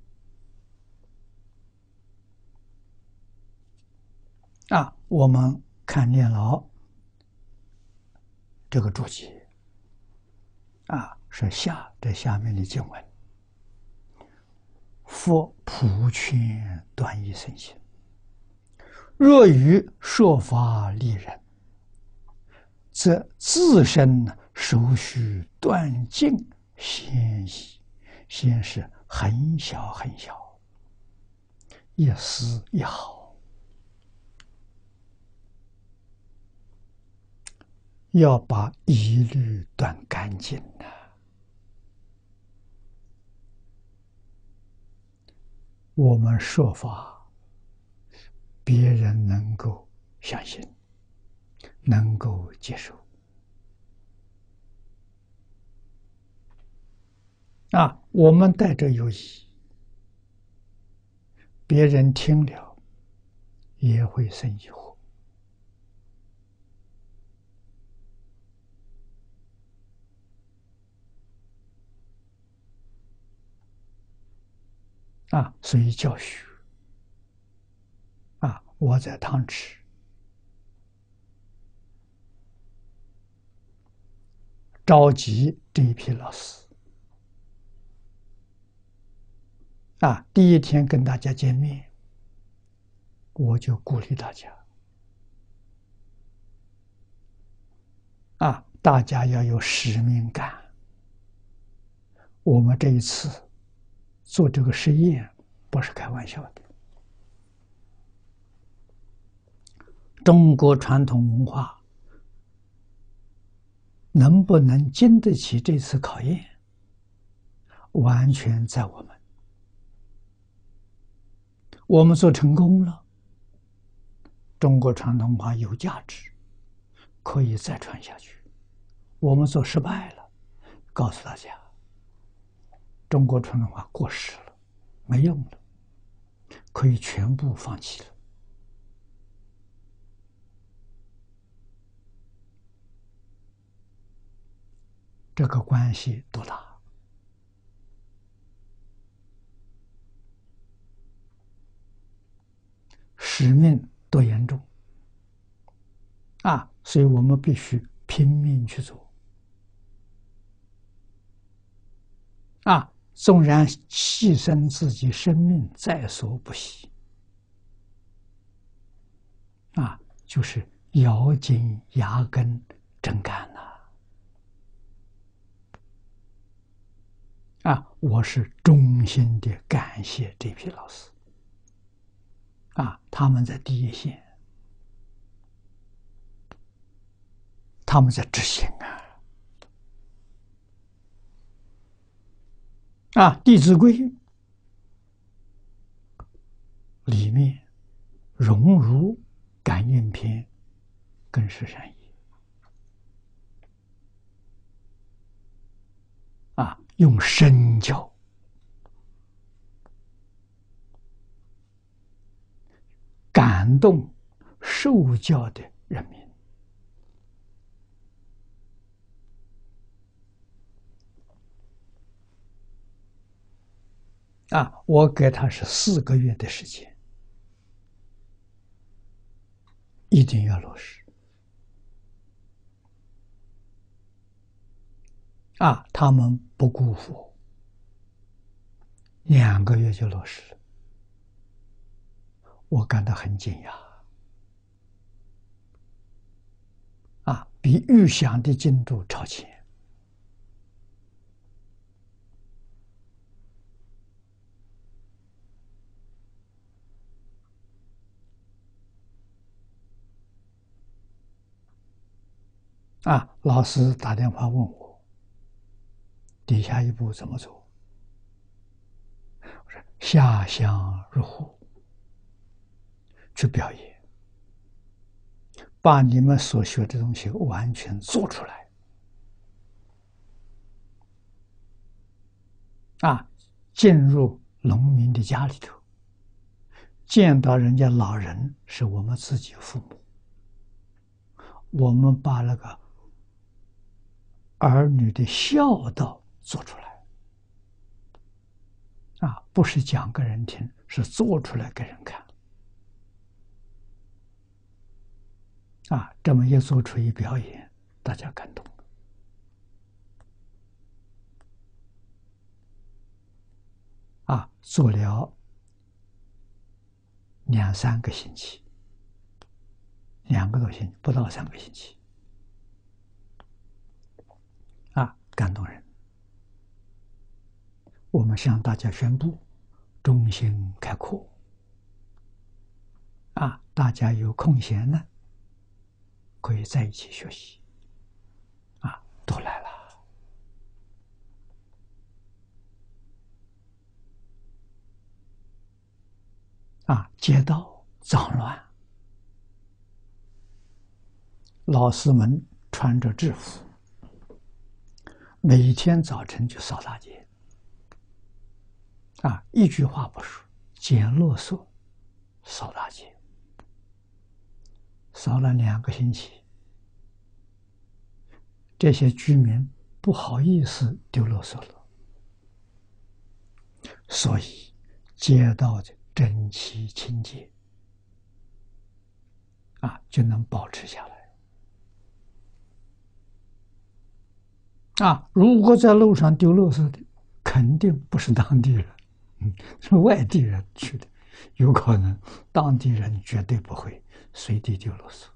啊，我们看念老这个注解，啊，是下这下面的经文：佛普劝断疑生信，若于说法利人，则自身首须断尽先疑，先是很小很小，一丝一毫，要把疑虑断干净呐、啊。我们说法，别人能够相信，能够接受。啊，我们带着有疑，别人听了也会生疑惑。啊，所以教学啊，我在汤池召集这一批老师啊，第一天跟大家见面，我就鼓励大家啊，大家要有使命感。我们这一次做这个实验不是开玩笑的。 中国传统文化能不能经得起这次考验，完全在我们。我们做成功了，中国传统文化有价值，可以再传下去。我们做失败了，告诉大家，中国传统文化过时了，没用了，可以全部放弃了。这个关系多大？使命多严重啊！所以我们必须拼命去做啊！纵然牺牲自己生命在所不惜啊！就是咬紧牙根真干呐！啊！我是衷心的感谢这批老师啊！他们在第一线，他们在执行啊！啊，《弟子规》里面融入感应篇，更是善意啊！用身教感动受教的人民啊！我给他是四个月的时间，一定要落实啊！他们不辜负我，两个月就落实了，我感到很惊讶啊！比预想的进度超前。啊！老师打电话问我，底下一步怎么做？我说下乡入户，去表演，把你们所学的东西完全做出来。啊，进入农民的家里头，见到人家老人是我们自己父母，我们把那个儿女的孝道做出来，啊，不是讲给人听，是做出来给人看。啊，这么一做出一表演，大家感动了。啊，做了两三个星期，两个多星期，不到三个星期。啊，感动人！我们向大家宣布，中心开课。啊，大家有空闲呢，可以在一起学习。啊，都来了。啊，街道脏乱，老师们穿着制服，每天早晨就扫大街。啊，一句话不说，捡垃圾，扫大街，扫了两个星期。这些居民不好意思丢垃圾了，所以街道的整齐清洁啊就能保持下来。啊，如果在路上丢垃圾的，肯定不是当地人，嗯，是外地人去的，有可能当地人绝对不会随地丢垃圾。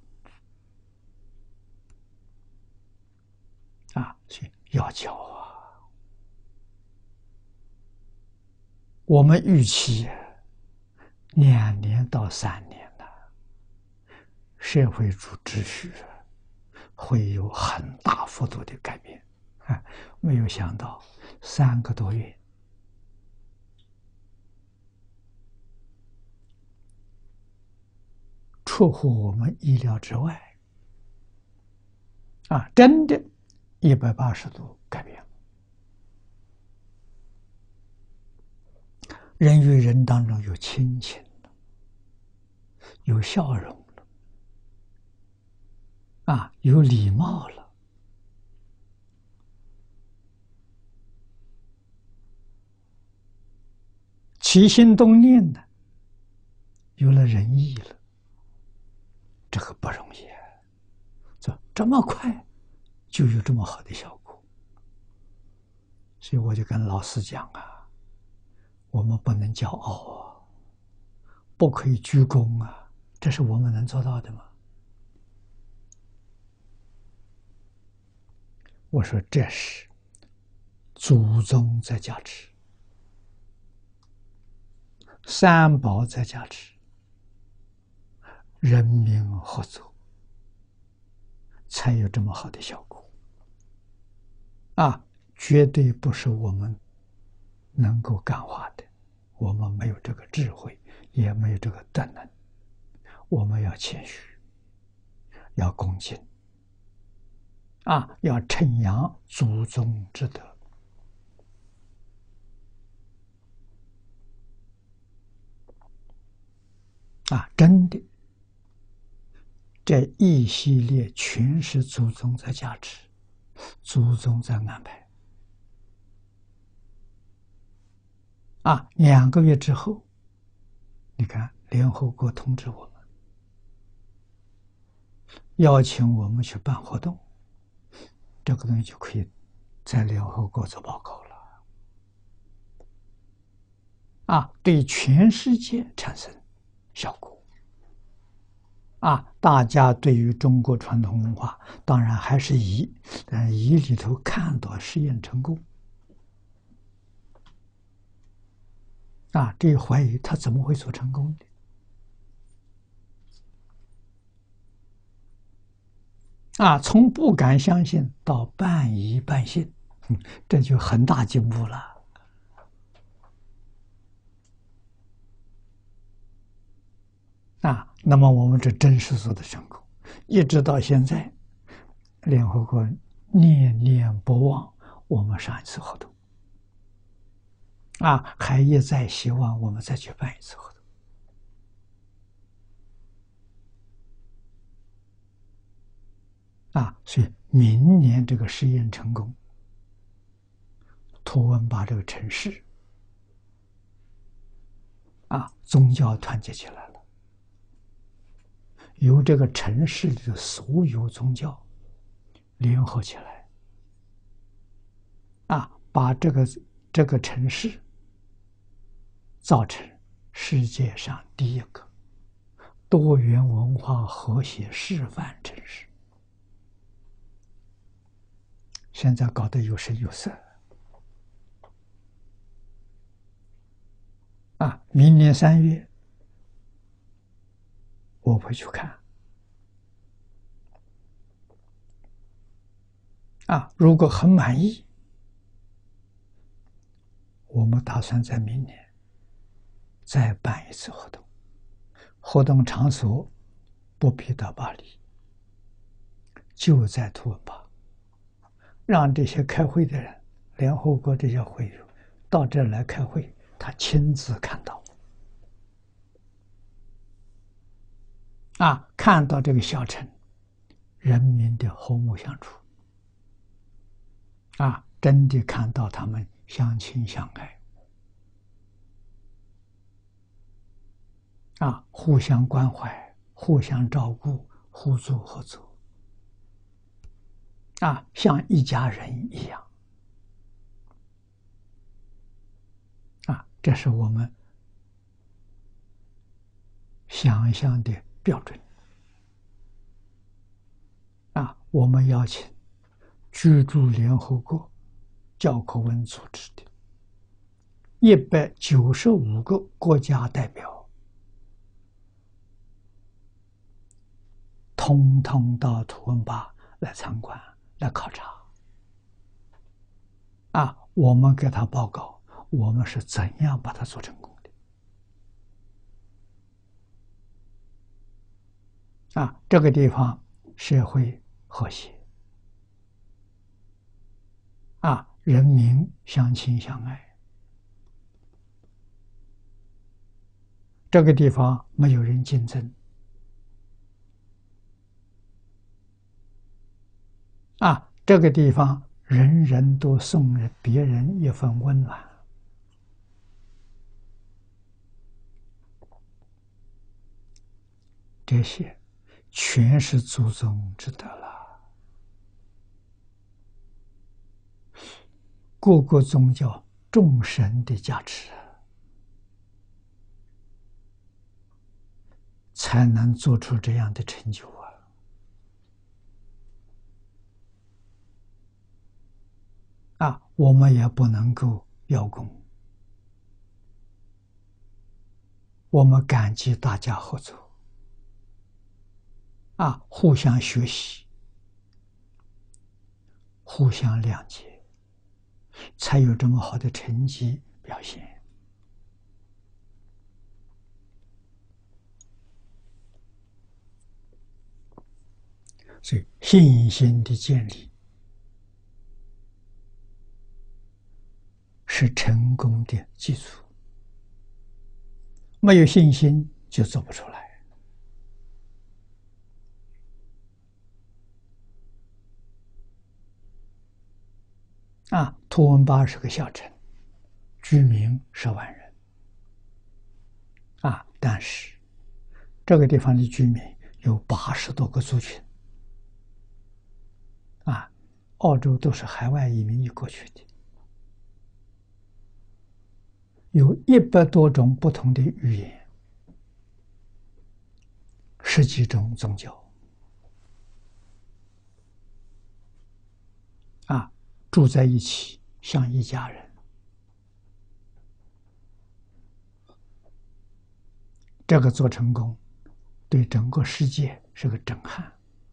啊，所以要教啊！我们预期两年到三年了， 社会主义秩序会有很大幅度的改变啊！没有想到三个多月，出乎我们意料之外啊！真的，一百八十度改变。人与人当中有亲情了，有笑容了，啊，有礼貌了，起心动念的有了仁义了，这个不容易啊！这这么快就有这么好的效果，所以我就跟老师讲啊。我们不能骄傲啊，不可以居功啊，这是我们能做到的吗？我说这是祖宗在加持，三宝在加持，人民合作，才有这么好的效果啊！绝对不是我们能够感化的，我们没有这个智慧，也没有这个德能。我们要谦虚，要恭敬啊，要称扬祖宗之德啊！真的，这一系列全是祖宗在加持，祖宗在安排。啊，两个月之后，你看联合国通知我们，邀请我们去办活动，这个东西就可以在联合国做报告了。啊，对全世界产生效果。啊，大家对于中国传统文化，当然还是疑，但疑里头看到实验成功。啊，这一怀疑他怎么会做成功的？啊，从不敢相信到半疑半信，嗯，这就很大进步了。啊，那么我们这真是做的成功，一直到现在，联合国念念不忘我们上一次活动，啊，还一再希望我们再去办一次活动。啊，所以明年这个实验成功，图文把这个城市啊宗教团结起来了，由这个城市里的所有宗教联合起来，啊，把这个这个城市造成世界上第一个多元文化和谐示范城市。现在搞得有声有色啊！明年三月我会去看啊，如果很满意，我们打算在明年再办一次活动，活动场所不必到巴黎，就在图文巴，让这些开会的人，联合国这些会友到这儿来开会，他亲自看到啊，看到这个小城人民的和睦相处啊，真的看到他们相亲相爱啊，互相关怀，互相照顾，互助合作啊，像一家人一样啊，这是我们想象的标准啊。我们邀请居住联合国教科文组织的一百九十五个国家代表通通到图文巴来参观、来考察。啊，我们给他报告，我们是怎样把它做成功的。啊，这个地方社会和谐，啊，人民相亲相爱。这个地方没有人竞争，啊，这个地方人人都送人别人一份温暖。这些全是祖宗之德了。各个宗教众神的加持，才能做出这样的成就啊！啊，我们也不能够邀功，我们感激大家合作，啊，互相学习，互相谅解，才有这么好的成绩表现。所以信心的建立是成功的基础，没有信心就做不出来。啊，图文巴是个小城，居民十万人。啊，但是这个地方的居民有八十多个族群。啊，澳洲都是海外移民移过去的，有一百多种不同的语言，十几种宗教。啊，住在一起像一家人。这个做成功，对整个世界是个震撼。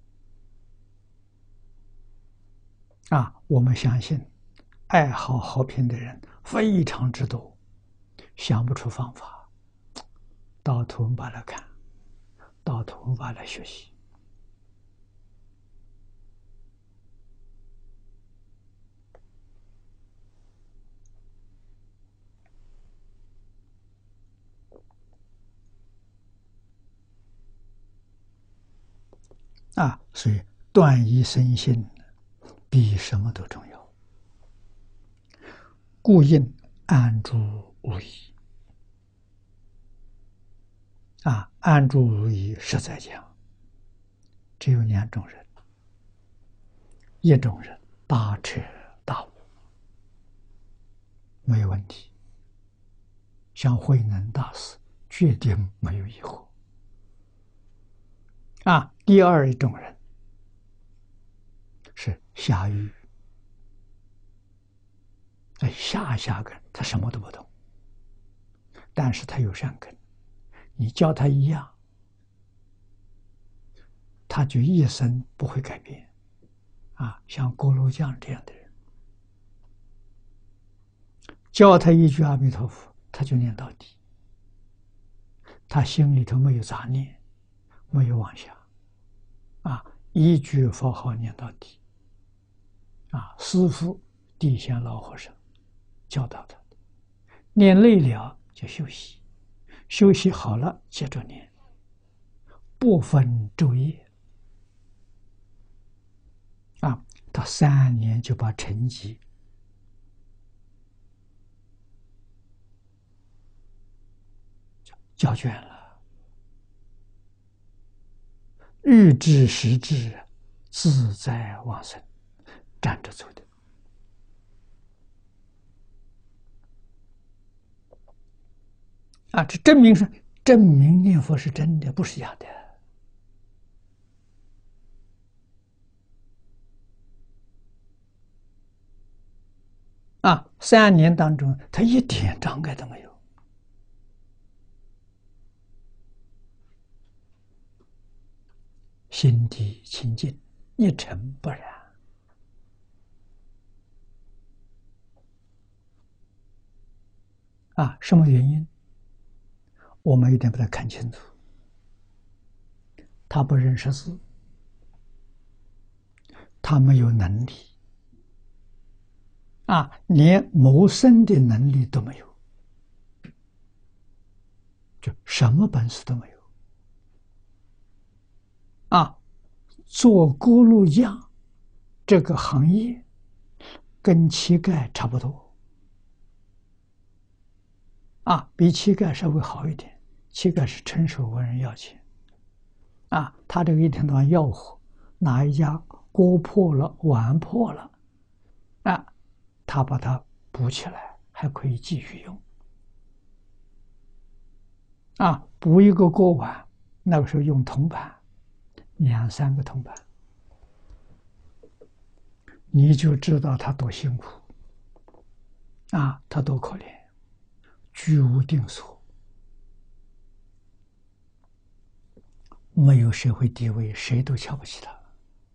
啊，我们相信，爱好和平的人非常之多，想不出方法，到图文巴来看，到图文巴来学习。啊，所以断疑生信比什么都重要。故应安住无疑。啊，安住无疑实在讲，只有两种人：一种人大彻大悟，没有问题，像慧能大师，绝对没有疑惑。啊，第二一种人是下愚，哎，下下根，他什么都不懂，但是他有善根，你教他一样，他就一生不会改变。啊，像锅炉匠这样的人，教他一句阿弥陀佛，他就念到底，他心里头没有杂念，没有妄想。啊，一句佛号念到底。啊，师父地仙老和尚教导他的，念累了就休息，休息好了接着念，不分昼夜。啊，他三年就把成绩交卷了。欲知时至，自在往生，站着走的。啊，这证明是证明念佛是真的，不是假的。啊，三年当中，他一点障碍都没有。 心地清净，一尘不染。啊，什么原因？我们一定把它看清楚。他不认识字，他没有能力，啊，连谋生的能力都没有，就什么本事都没有。啊，做锅炉匠这个行业跟乞丐差不多。啊，比乞丐稍微好一点，乞丐是伸手问人要钱。啊，他这个一天到晚吆喝，哪一家锅破了、碗破了，啊，他把它补起来，还可以继续用。啊，补一个锅碗，那个时候用铜板，两三个铜板，你就知道他多辛苦。啊，他多可怜，居无定所，没有社会地位，谁都瞧不起他。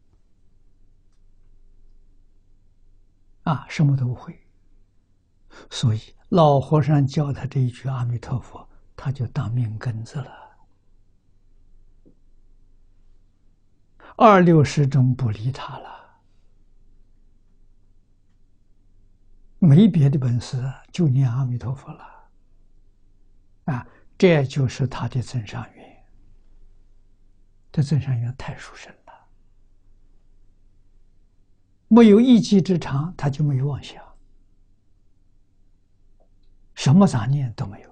啊，什么都不会。所以老和尚教他这一句阿弥陀佛，他就当命根子了。二六十中不理他了，没别的本事，就念阿弥陀佛了。啊，这就是他的增上缘。这增上缘太殊胜了，没有一技之长，他就没有妄想，什么杂念都没有。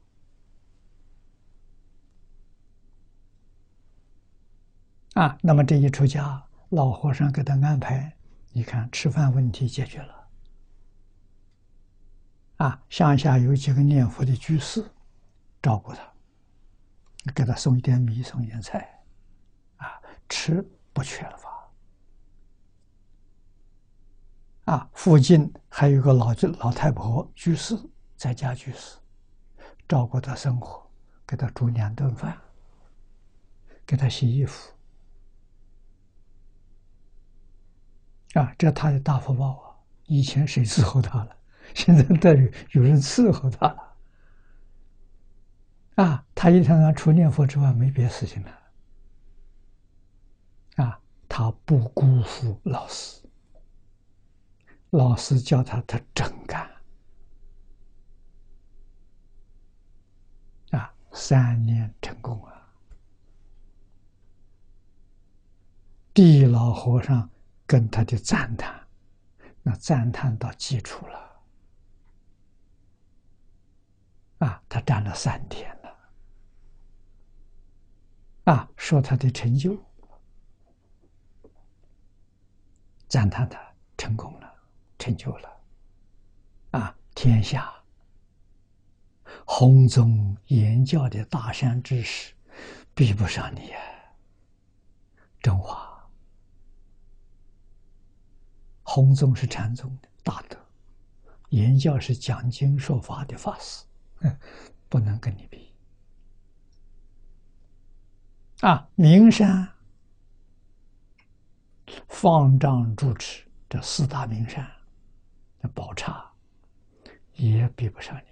啊，那么这一出家，老和尚给他安排，你看吃饭问题解决了。啊，乡下有几个念佛的居士照顾他，给他送一点米，送一点菜，啊，吃不缺了法。啊，附近还有个老老太婆居士，在家居士，照顾他生活，给他煮两顿饭，给他洗衣服。啊，这他的大福报啊！以前谁伺候他了？现在带有有人伺候他了。啊，他一天啊，除念佛之外没别事情了。啊，他不辜负老师，老师叫他，他真干。啊，三年成功啊！地老和尚跟他的赞叹，那赞叹到基础了。啊，他站了三天了。啊，说他的成就，赞叹他成功了，成就了。啊，天下弘宗言教的大善知识，比不上你啊！真话，弘宗是禅宗的大德，言教是讲经说法的法师，不能跟你比。啊，名山、方丈住持这四大名山的宝刹，也比不上你。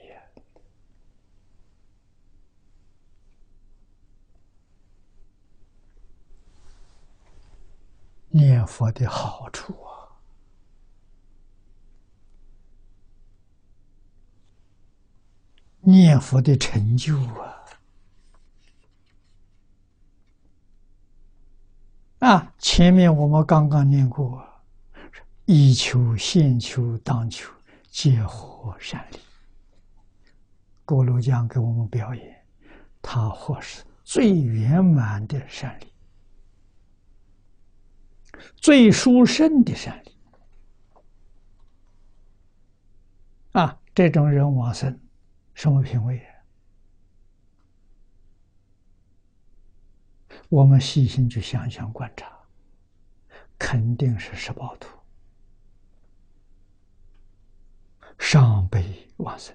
念佛的好处啊，念佛的成就啊。啊，前面我们刚刚念过，以求、现求、当求，皆获善利。锅炉匠给我们表演，他获是最圆满的善利，最殊胜的善利。啊，这种人往生，什么品位？我们细心去想想观察，肯定是十报图，上辈往生。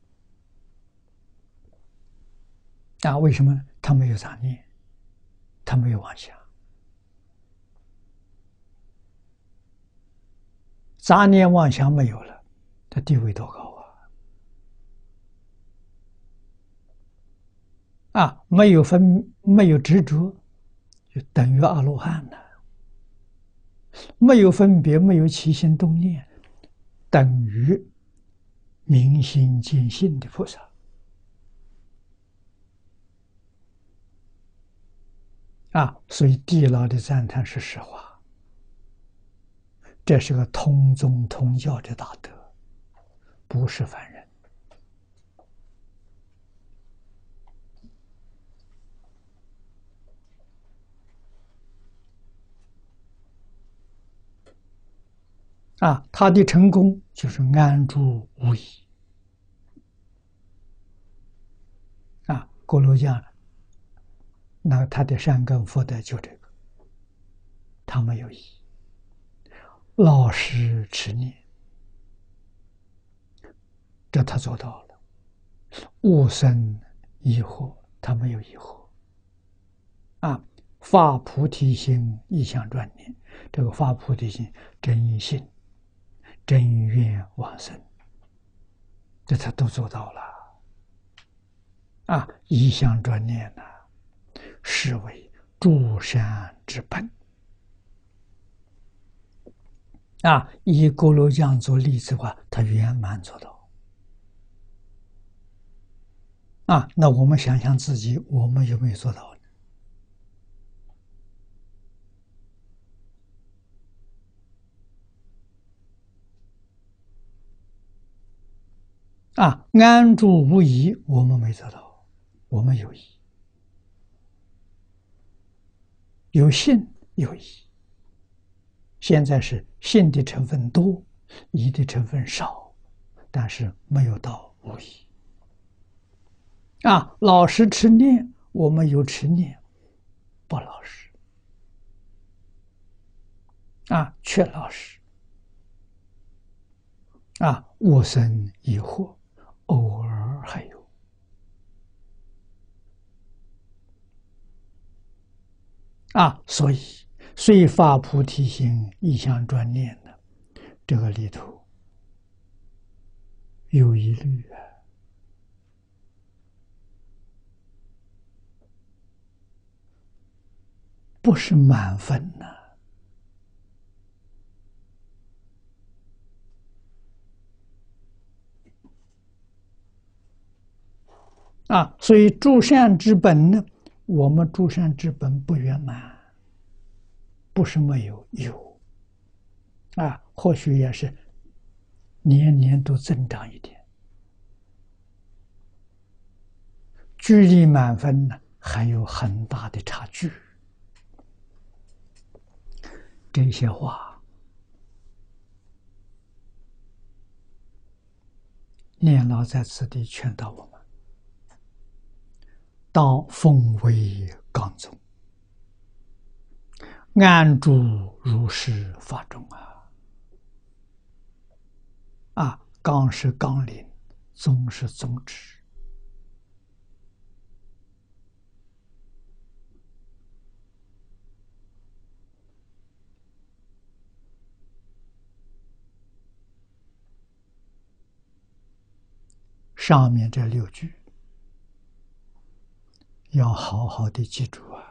啊，为什么他没有杂念？ 他没有妄想，杂念妄想没有了，他地位多高啊！啊，没有分，没有执着，就等于阿罗汉了。没有分别，没有起心动念，等于明心见性的菩萨。啊，所以地老的赞叹是实话，这是个通宗通教的大德，不是凡人。啊，他的成功就是安住无疑。啊，锅炉匠，那他的善根福德就这个，他没有疑，老实持念，这他做到了。勿生疑惑，他没有疑惑。啊，发菩提心，一向专念，这个发菩提心，真心。真愿往生，这他都做到了啊！一向专念呢、啊，是为诸善之本啊！以锅炉匠做例子的话，他圆满做到啊！那我们想想自己，我们有没有做到呢？啊，安住无疑，我们没做到，我们有疑，有信有疑。现在是信的成分多，疑的成分少，但是没有到无疑。啊，老实持念，我们有持念，不老实。啊，缺老实。啊，无生疑惑，偶尔还有。啊，所以虽发菩提心，一向专念的，这个里头有疑虑啊，不是满分呐、啊。啊，所以诸善之本呢，我们诸善之本不圆满，不是没有，有。啊，或许也是年年都增长一点，距离满分呢还有很大的差距。这些话，念老在此地劝导我们，当奉为纲宗，安住如是法中啊！啊，纲是纲领，宗是宗旨。上面这六句要好好的记住啊，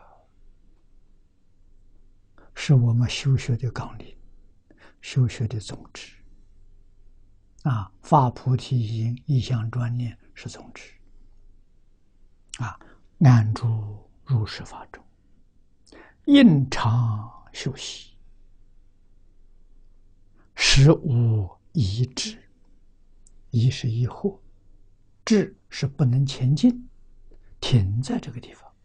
是我们修学的纲领，修学的宗旨。啊，发菩提心，一向专念是宗旨。啊，安住如是法中，应常修习，实无疑志。疑是疑惑，志是不能前进，停在这个地方。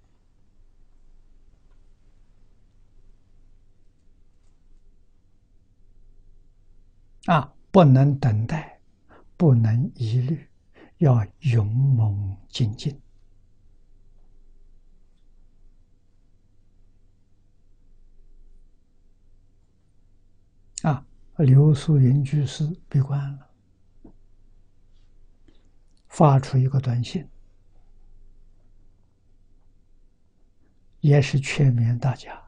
啊，不能等待，不能疑虑，要勇猛精进。啊，刘素云居士闭关了，发出一个短信， 也是劝勉大家，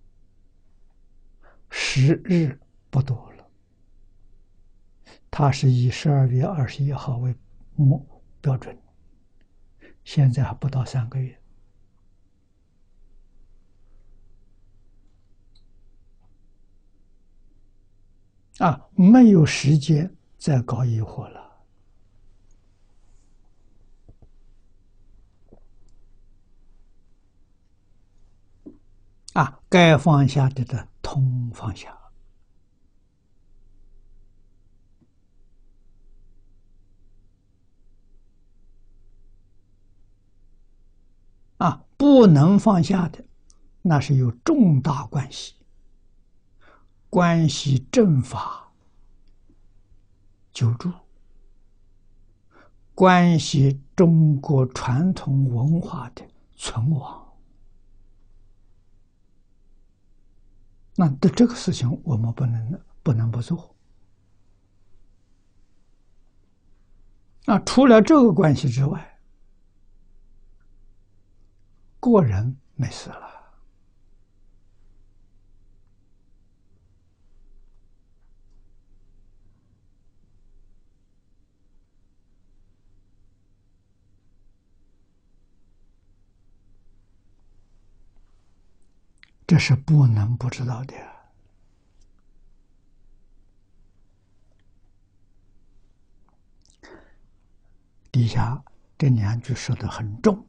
时日不多了。他是以十二月二十一号为目标准，现在还不到三个月。啊，没有时间再搞疑惑了。啊，该放下的的通放下。啊，不能放下的，那是有重大关系，关系正法久住，关系中国传统文化的存亡。那对这个事情，我们不能不能不做。那除了这个关系之外，个人没事了。这是不能不知道的。底下这两句说得很重，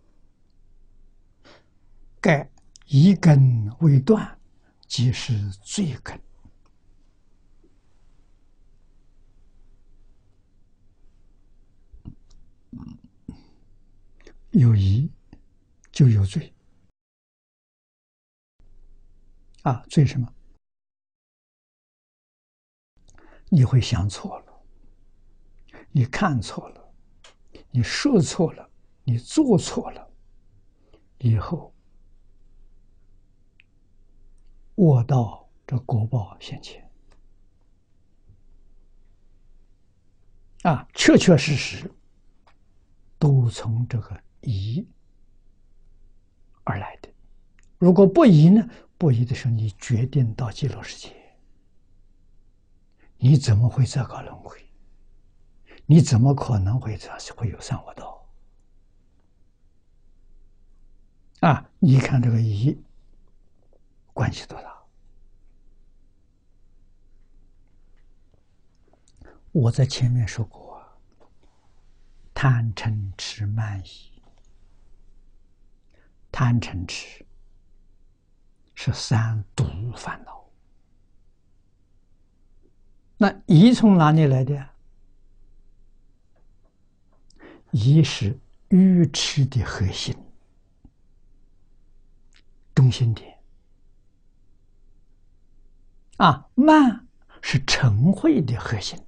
盖一根未断，即是罪根。有疑就有罪。啊，罪什么？你会想错了，你看错了，你说错了，你做错了，以后卧到这果报现前。啊，确确实实都从这个疑而来的。如果不疑呢？不疑的时候，你决定到极乐世界，你怎么会再搞轮回？你怎么可能会这会有三恶道？啊，你看这个疑关系多大？我在前面说过，贪嗔痴慢疑，贪嗔痴是三毒烦恼。那疑从哪里来的？疑是愚痴的核心，中心点。啊，慢是嗔恚的核心，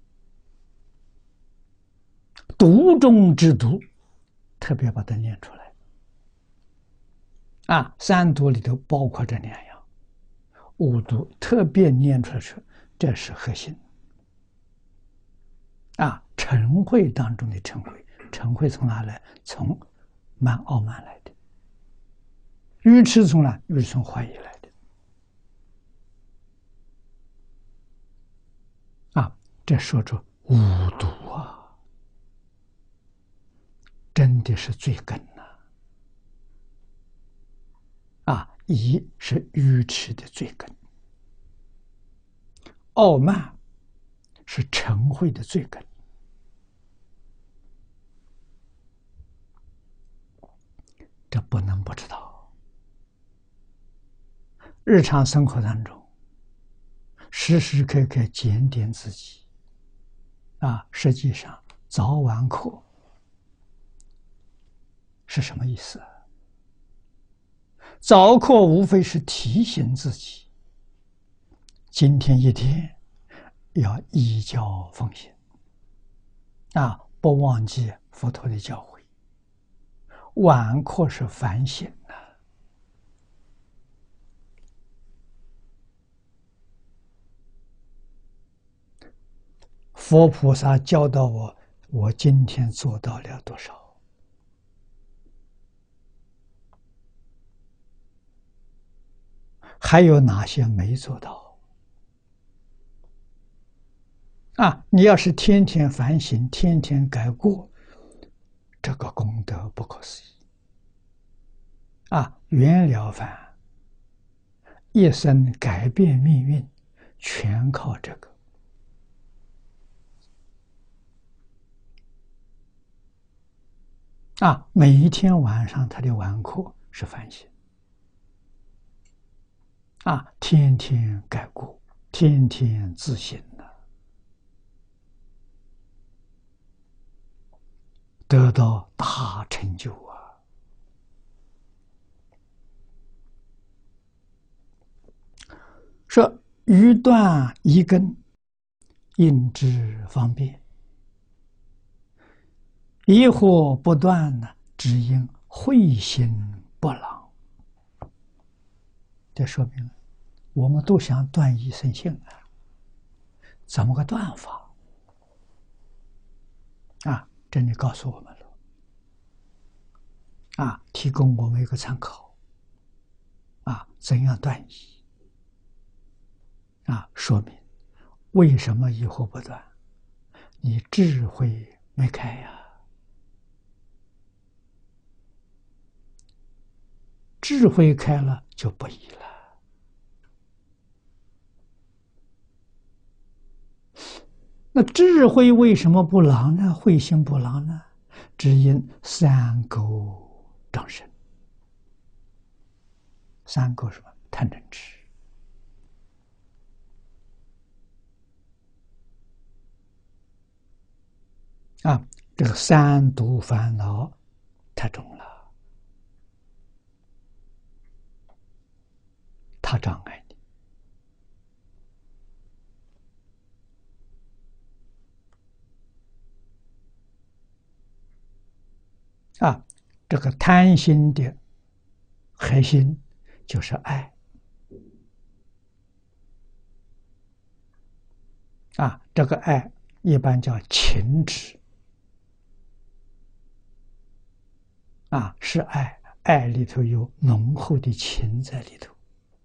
毒中之毒，特别把它念出来。啊，三毒里头包括这两样，五毒特别念出来说，这是核心。啊，嗔恚当中的嗔恚，嗔恚从哪来？从慢傲慢来的。愚痴从哪？愚痴从怀疑来的。啊，这说出五毒啊，真的是罪根呐！啊，疑是愚痴的罪根，傲慢是嗔恚的罪根。这不能不知道。日常生活当中，时时刻刻检点自己。啊，实际上早晚课是什么意思？早课无非是提醒自己，今天一天要依教奉行，啊，不忘记佛陀的教诲。晚课是反省啊。佛菩萨教导我，我今天做到了多少？ 还有哪些没做到？啊，你要是天天反省，天天改过，这个功德不可思议。啊，袁了凡一生改变命运，全靠这个。啊，每一天晚上他的晚课是反省。啊，天天改过，天天自省呢，得到大成就啊！说欲断一根，应知方便；疑惑不断呢，只因慧心不朗。这说明了，我们都想断一生性啊，怎么个断法？啊，这里告诉我们了，啊，提供我们一个参考。啊，怎样断疑？啊，说明为什么疑惑不断？你智慧没开呀、啊，智慧开了就不疑了。那智慧为什么不朗呢？慧心不朗呢？只因三垢障身。三垢什么？贪嗔痴。啊，这个三毒烦恼太重了，它障碍你。啊，这个贪心的核心就是爱。啊，这个爱一般叫情执。啊，是爱，爱里头有浓厚的情在里头，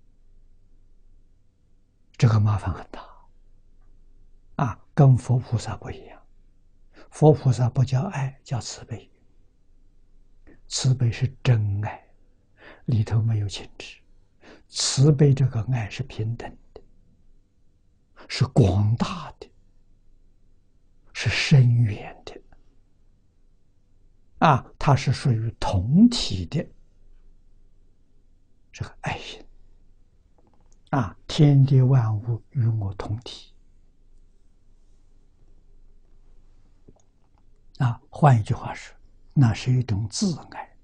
这个麻烦很大。啊，跟佛菩萨不一样，佛菩萨不叫爱，叫慈悲。慈悲是真爱，里头没有情执。慈悲这个爱是平等的，是广大的，是深远的。啊，它是属于同体的这个爱心。啊，天地万物与我同体。啊，换一句话说，那是一种自爱。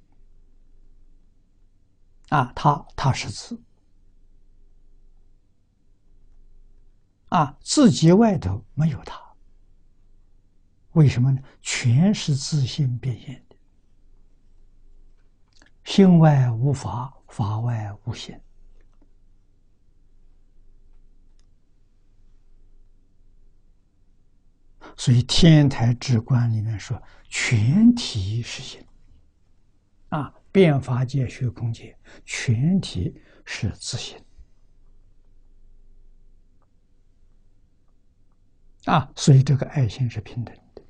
啊，他他是自。啊，自己外头没有他。为什么呢？全是自性变现的。心外无法，法外无心。所以天台智观里面说，全体是心。啊，变法界、虚空界，全体是自性。啊，所以这个爱心是平等的。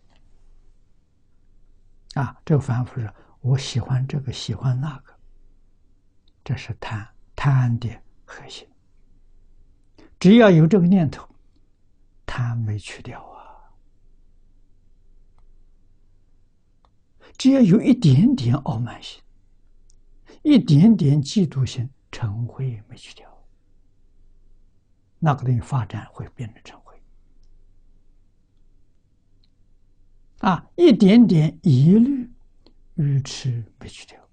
啊，这个凡夫说，我喜欢这个，喜欢那个，这是贪，贪的核心。只要有这个念头，贪没去掉啊。只要有一点点傲慢心，一点点嫉妒心，嗔恚没去掉，那个东西发展会变成嗔恚。啊，一点点疑虑、愚痴没去掉。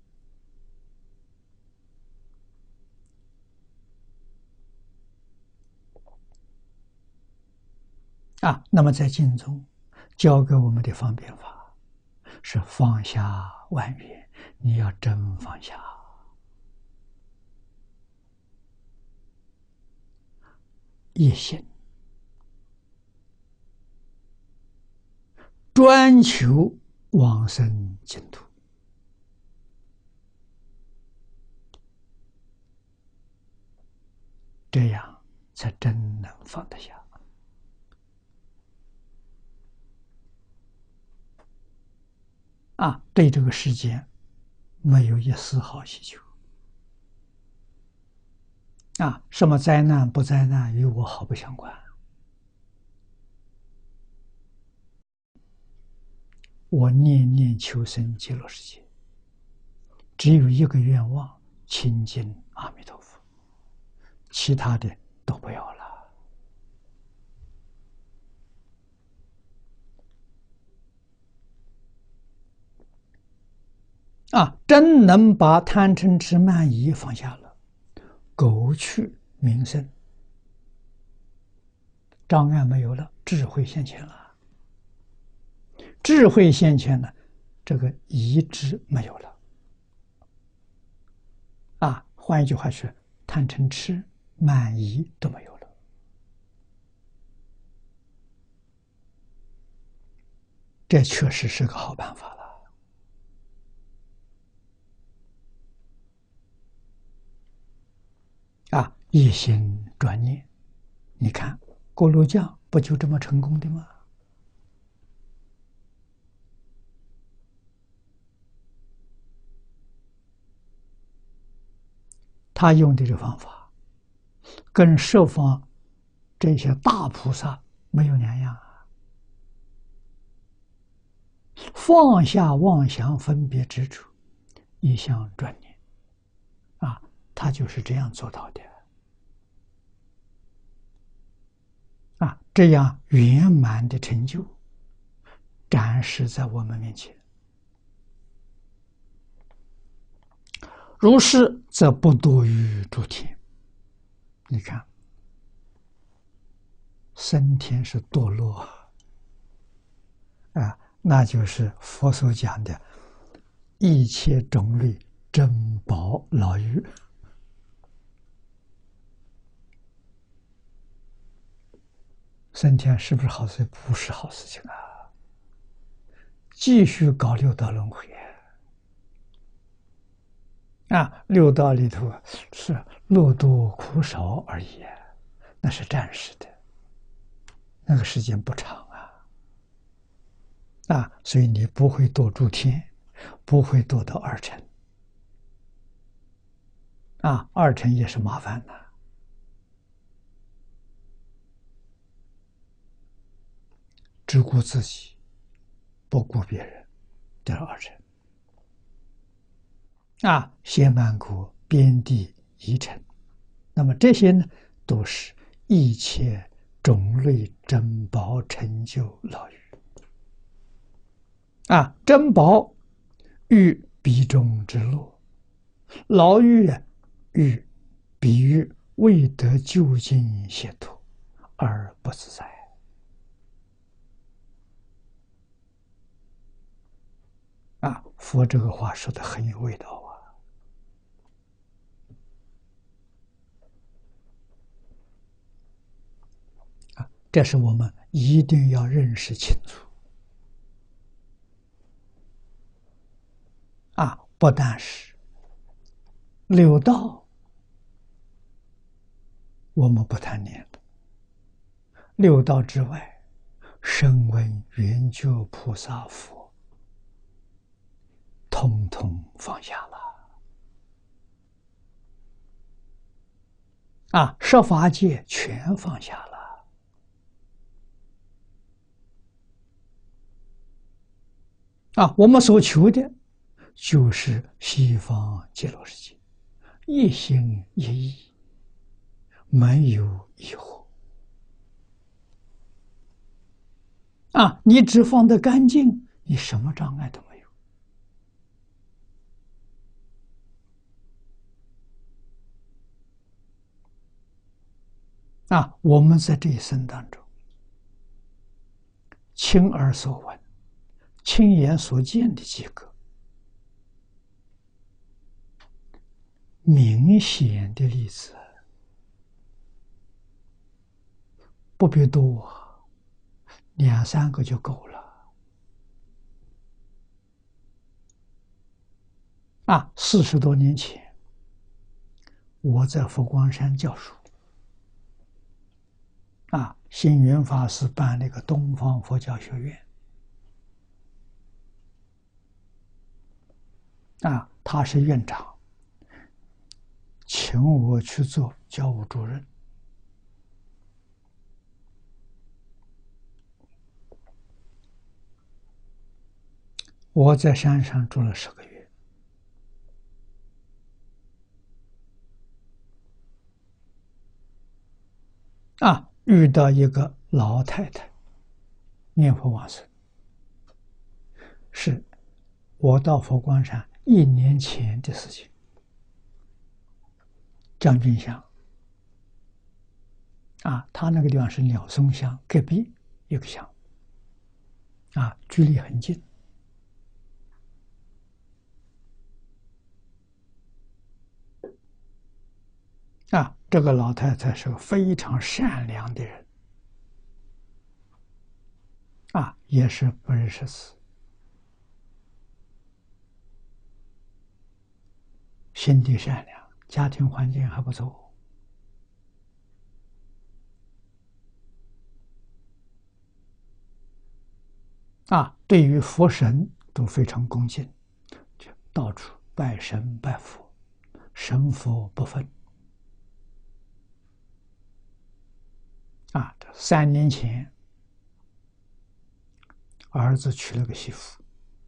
啊，那么在经中教给我们的方便法是放下万缘，你要真放下。一心专求往生净土。 这样才真能放得下。啊，对这个世界没有一丝毫希求。啊，什么灾难不灾难与我毫不相关。我念念求生极乐世界，只有一个愿望：亲近阿弥陀佛，其他的都不要了。啊，真能把贪嗔痴慢疑放下了，苟去名声，障碍没有了，智慧现前了。智慧现前了，这个疑执没有了。啊，换一句话说，贪嗔痴慢疑都没有了。这确实是个好办法了。啊，一心专念，你看锅炉匠不就这么成功的吗？他用的这方法，跟十方这些大菩萨没有两样啊。放下妄想分别执着，一向专念，啊，他就是这样做到的。啊，这样圆满的成就展示在我们面前。如是，则不堕于诸天。你看，升天是堕落啊，那就是佛所讲的一切种类珍宝牢狱。升天是不是好事？不是好事情啊！继续搞六道轮回啊！六道里头是乐多苦少而已，那是暂时的，那个时间不长啊！啊，所以你不会堕诸天，不会堕到二乘啊！二乘也是麻烦的。只顾自己，不顾别人，得了二乘。啊，仙满国、边地、夷城，那么这些呢，都是一切种类珍宝成就牢狱。啊，珍宝喻彼中之乐，牢狱喻比喻未得究竟解脱而不自在。啊，佛这个话说的很有味道啊！啊，这是我们一定要认识清楚。啊，不但是六道，我们不贪念的，六道之外，声闻缘觉菩萨佛，统统放下了。啊，十法界全放下了。啊，我们所求的就是西方极乐世界，一心一意，没有疑惑。啊，你只放得干净，你什么障碍都没有。啊，我们在这一生当中，亲耳所闻、亲眼所见的几个明显的例子，不必多，两三个就够了。啊，四十多年前，我在佛光山教书， 啊，星云法师办了一个东方佛教学院，啊，他是院长，请我去做教务主任。我在山上住了十个月，啊，遇到一个老太太念佛往生，是我到佛光山一年前的事情。将军乡，啊，他那个地方是鸟松乡隔壁一个乡，啊，距离很近。啊，这个老太太是个非常善良的人，啊，也是不认识字，心地善良，家庭环境还不错。啊，对于佛神都非常恭敬，就到处拜神拜佛，神佛不分。啊，三年前，儿子娶了个媳妇，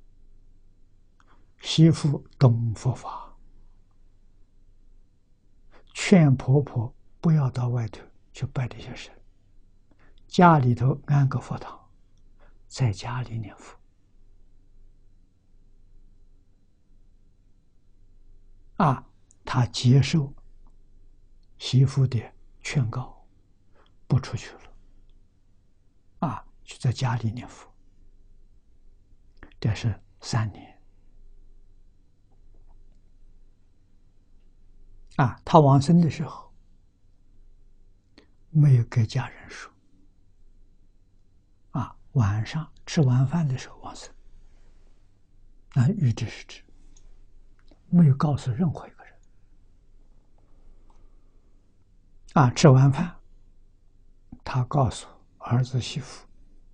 媳妇懂佛法，劝婆婆不要到外头去拜这些神，家里头安个佛堂，在家里念佛。啊，他接受媳妇的劝告，不出去了，啊，就在家里念佛。这是三年。啊，他往生的时候没有给家人说，啊，晚上吃完饭的时候往生，啊，预知是指没有告诉任何一个人。啊，吃完饭，他告诉儿子媳妇，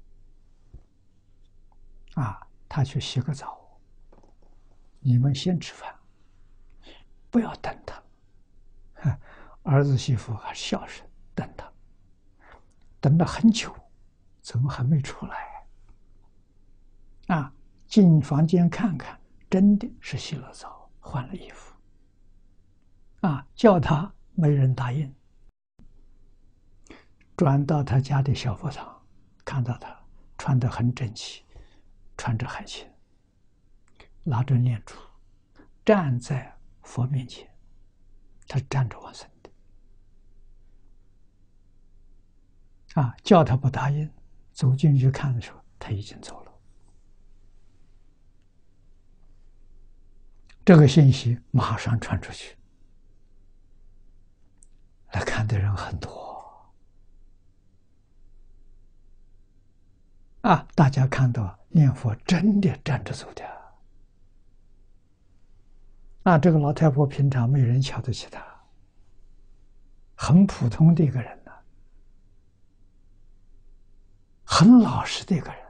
啊，他去洗个澡，你们先吃饭，不要等他。儿子媳妇还孝顺，等他，等了很久，怎么还没出来？啊，进房间看看，真的是洗了澡，换了衣服。啊，叫他没人答应。转到他家的小佛堂，看到他穿得很整齐，穿着海青，拿着念珠，站在佛面前，他站着往生的。啊，叫他不答应，走进去看的时候，他已经走了。这个信息马上传出去，来看的人很多。啊，大家看到念佛真的站着走的。啊，这个老太婆平常没人瞧得起她，很普通的一个人呢、啊，很老实的一个人。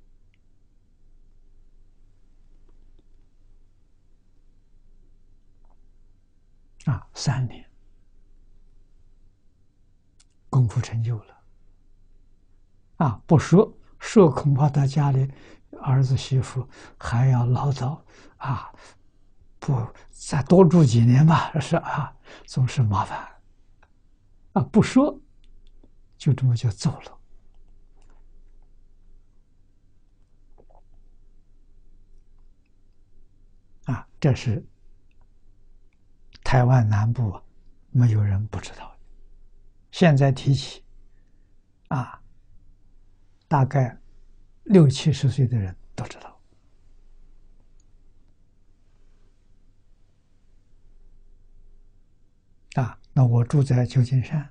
啊，三年功夫成就了。啊，不说说，恐怕他家里儿子媳妇还要唠叨啊，不再多住几年吧，是啊，总是麻烦。啊，不说，就这么就走了。啊，这是台湾南部没有人不知道的。现在提起，啊，大概六七十岁的人都知道。啊，那我住在旧金山，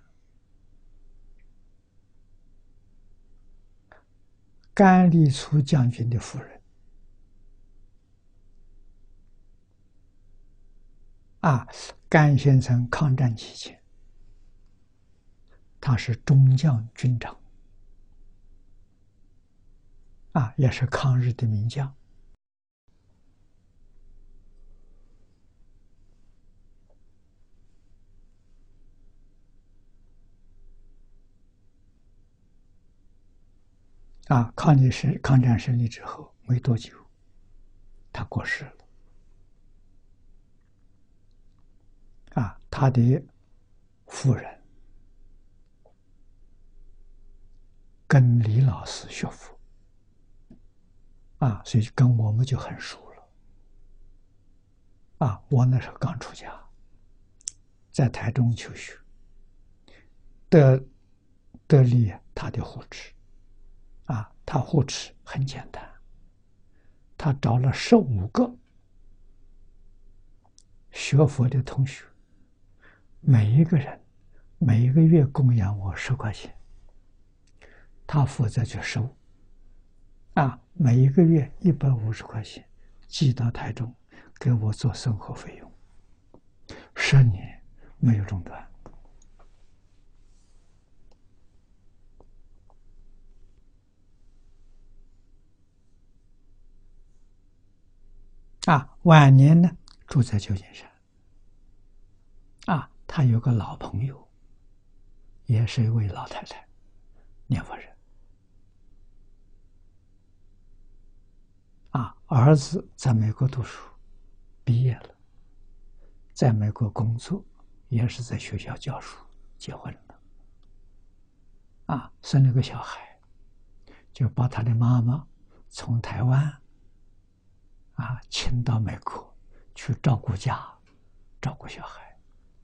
甘立初将军的夫人，啊，甘先生抗战期间， 他是中将军长，啊，也是抗日的名将。啊，抗日胜抗战胜利之后没多久，他过世了。啊，他的夫人跟李老师学佛，啊，所以跟我们就很熟了。啊，我那时候刚出家，在台中求学，得得力他的护持。啊，他护持很简单，他找了十五个学佛的同学，每一个人每一个月供养我十块钱，他负责去收。啊，每一个月一百五十块钱寄到台中，给我做生活费用，十年没有中断。啊，晚年呢住在旧金山。啊，他有个老朋友，也是一位老太太，念佛人。啊，儿子在美国读书，毕业了，在美国工作，也是在学校教书，结婚了。啊，生了个小孩，就把他的妈妈从台湾啊请到美国去照顾家，照顾小孩。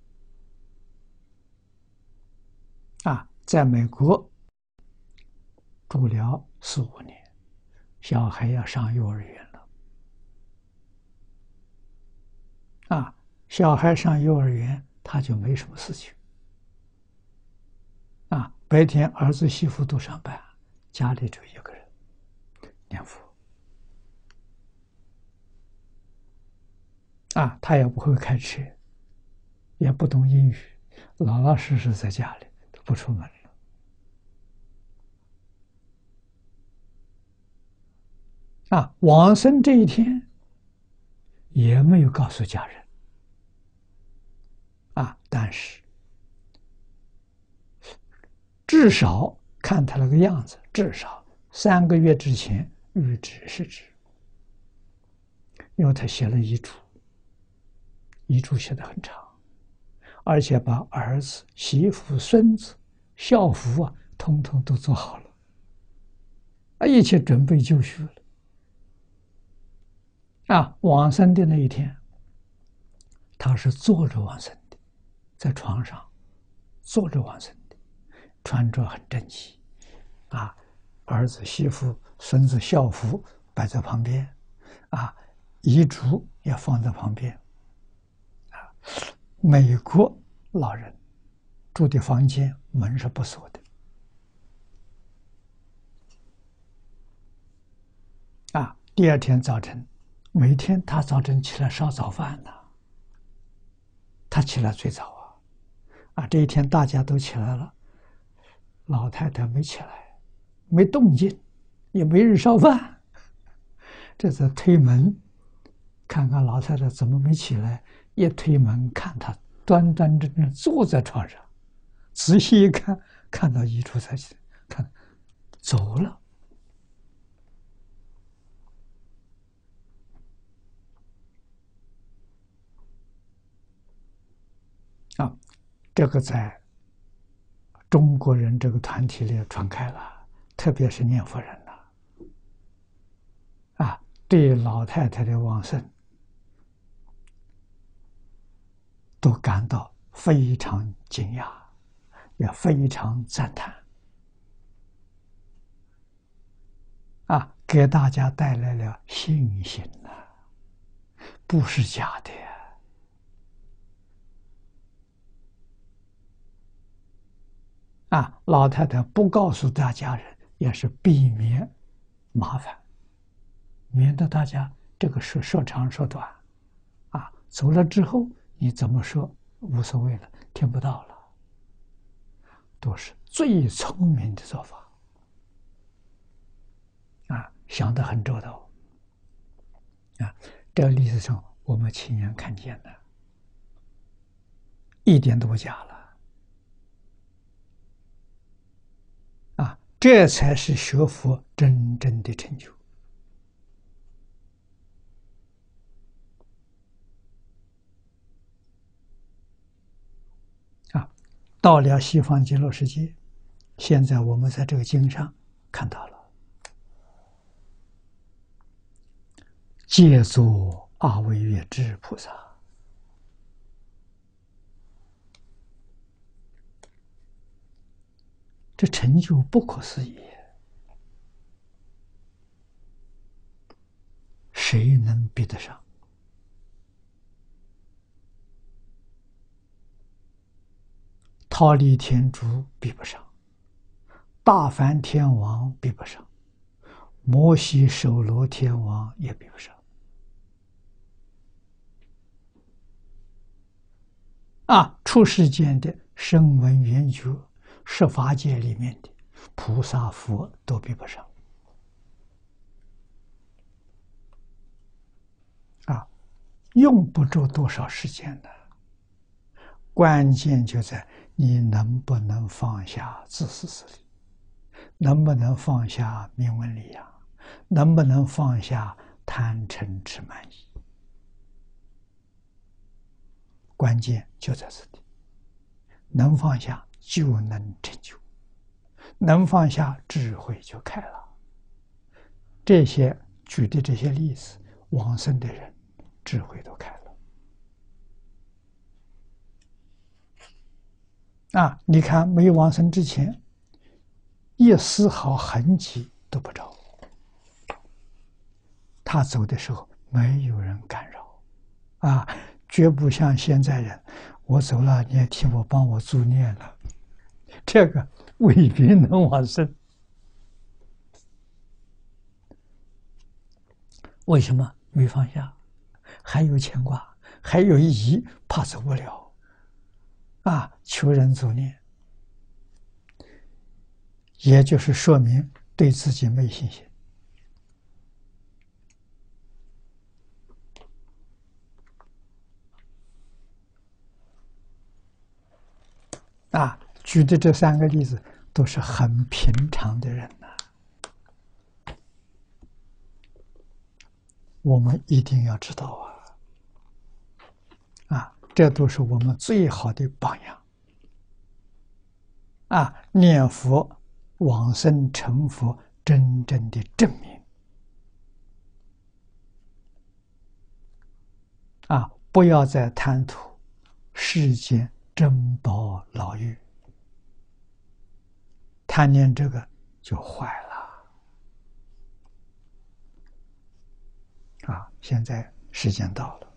啊，在美国住了四五年，小孩要上幼儿园了。啊，小孩上幼儿园，他就没什么事情。啊，白天儿子媳妇都上班，家里就一个人念佛。啊，他也不会开车，也不懂英语，老老实实在家里，都不出门了。啊，往生这一天也没有告诉家人。啊，但是至少看他那个样子，至少三个月之前预知是知，因为他写了遗嘱，遗嘱写得很长，而且把儿子、媳妇、孙子、孝服啊，通通都做好了，啊，一切准备就绪了。啊，往生的那一天，他是坐着往生的，在床上坐着往生的，穿着很整齐。啊，儿子、媳妇、孙子孝服摆在旁边，啊，遗嘱也放在旁边。啊，美国老人住的房间门是不锁的。啊，第二天早晨，每天他早晨起来烧早饭呢，他起来最早啊。啊，这一天大家都起来了，老太太没起来，没动静，也没人烧饭。这次推门，看看老太太怎么没起来，一推门看她端端正正坐在床上，仔细一看，看到遗嘱在起，看走了。啊，这个在中国人这个团体里传开了，特别是念佛人呐。啊，对老太太的往生都感到非常惊讶，也非常赞叹。啊，给大家带来了信心呐，不是假的呀。啊，老太太不告诉大家人，也是避免麻烦，免得大家这个事说长说短。啊，走了之后你怎么说无所谓了，听不到了。 都是最聪明的做法啊，想得很周到啊。这个历史上我们亲眼看见的，一点都不假了啊！这才是学佛真正的成就啊！到了西方极乐世界，现在我们在这个经上看到了，皆作阿惟越致菩萨。这成就不可思议，谁能比得上？忉利天竺比不上，大梵天王比不上，摩悉首罗天王也比不上。啊，出世间的声闻缘觉十法界里面的菩萨佛都比不上啊，用不着多少时间呢？关键就在你能不能放下自私自利，能不能放下名闻利养，能不能放下贪嗔痴慢疑，关键就在这里。能放下就能成就，能放下智慧就开了。这些举的这些例子，往生的人智慧都开了啊！你看没往生之前，一丝毫痕迹都不着，他走的时候没有人干扰啊，绝不像现在人，我走了你也替我帮我助念了，这个未必能往生。为什么？没放下，还有牵挂，还有疑，怕走不了啊！求人助念，也就是说明对自己没信心啊。举的这三个例子都是很平常的人呐、啊，我们一定要知道啊！啊，这都是我们最好的榜样啊！念佛往生成佛真正的证明啊！不要再贪图世间珍宝老玉，贪念这个就坏了啊！现在时间到了。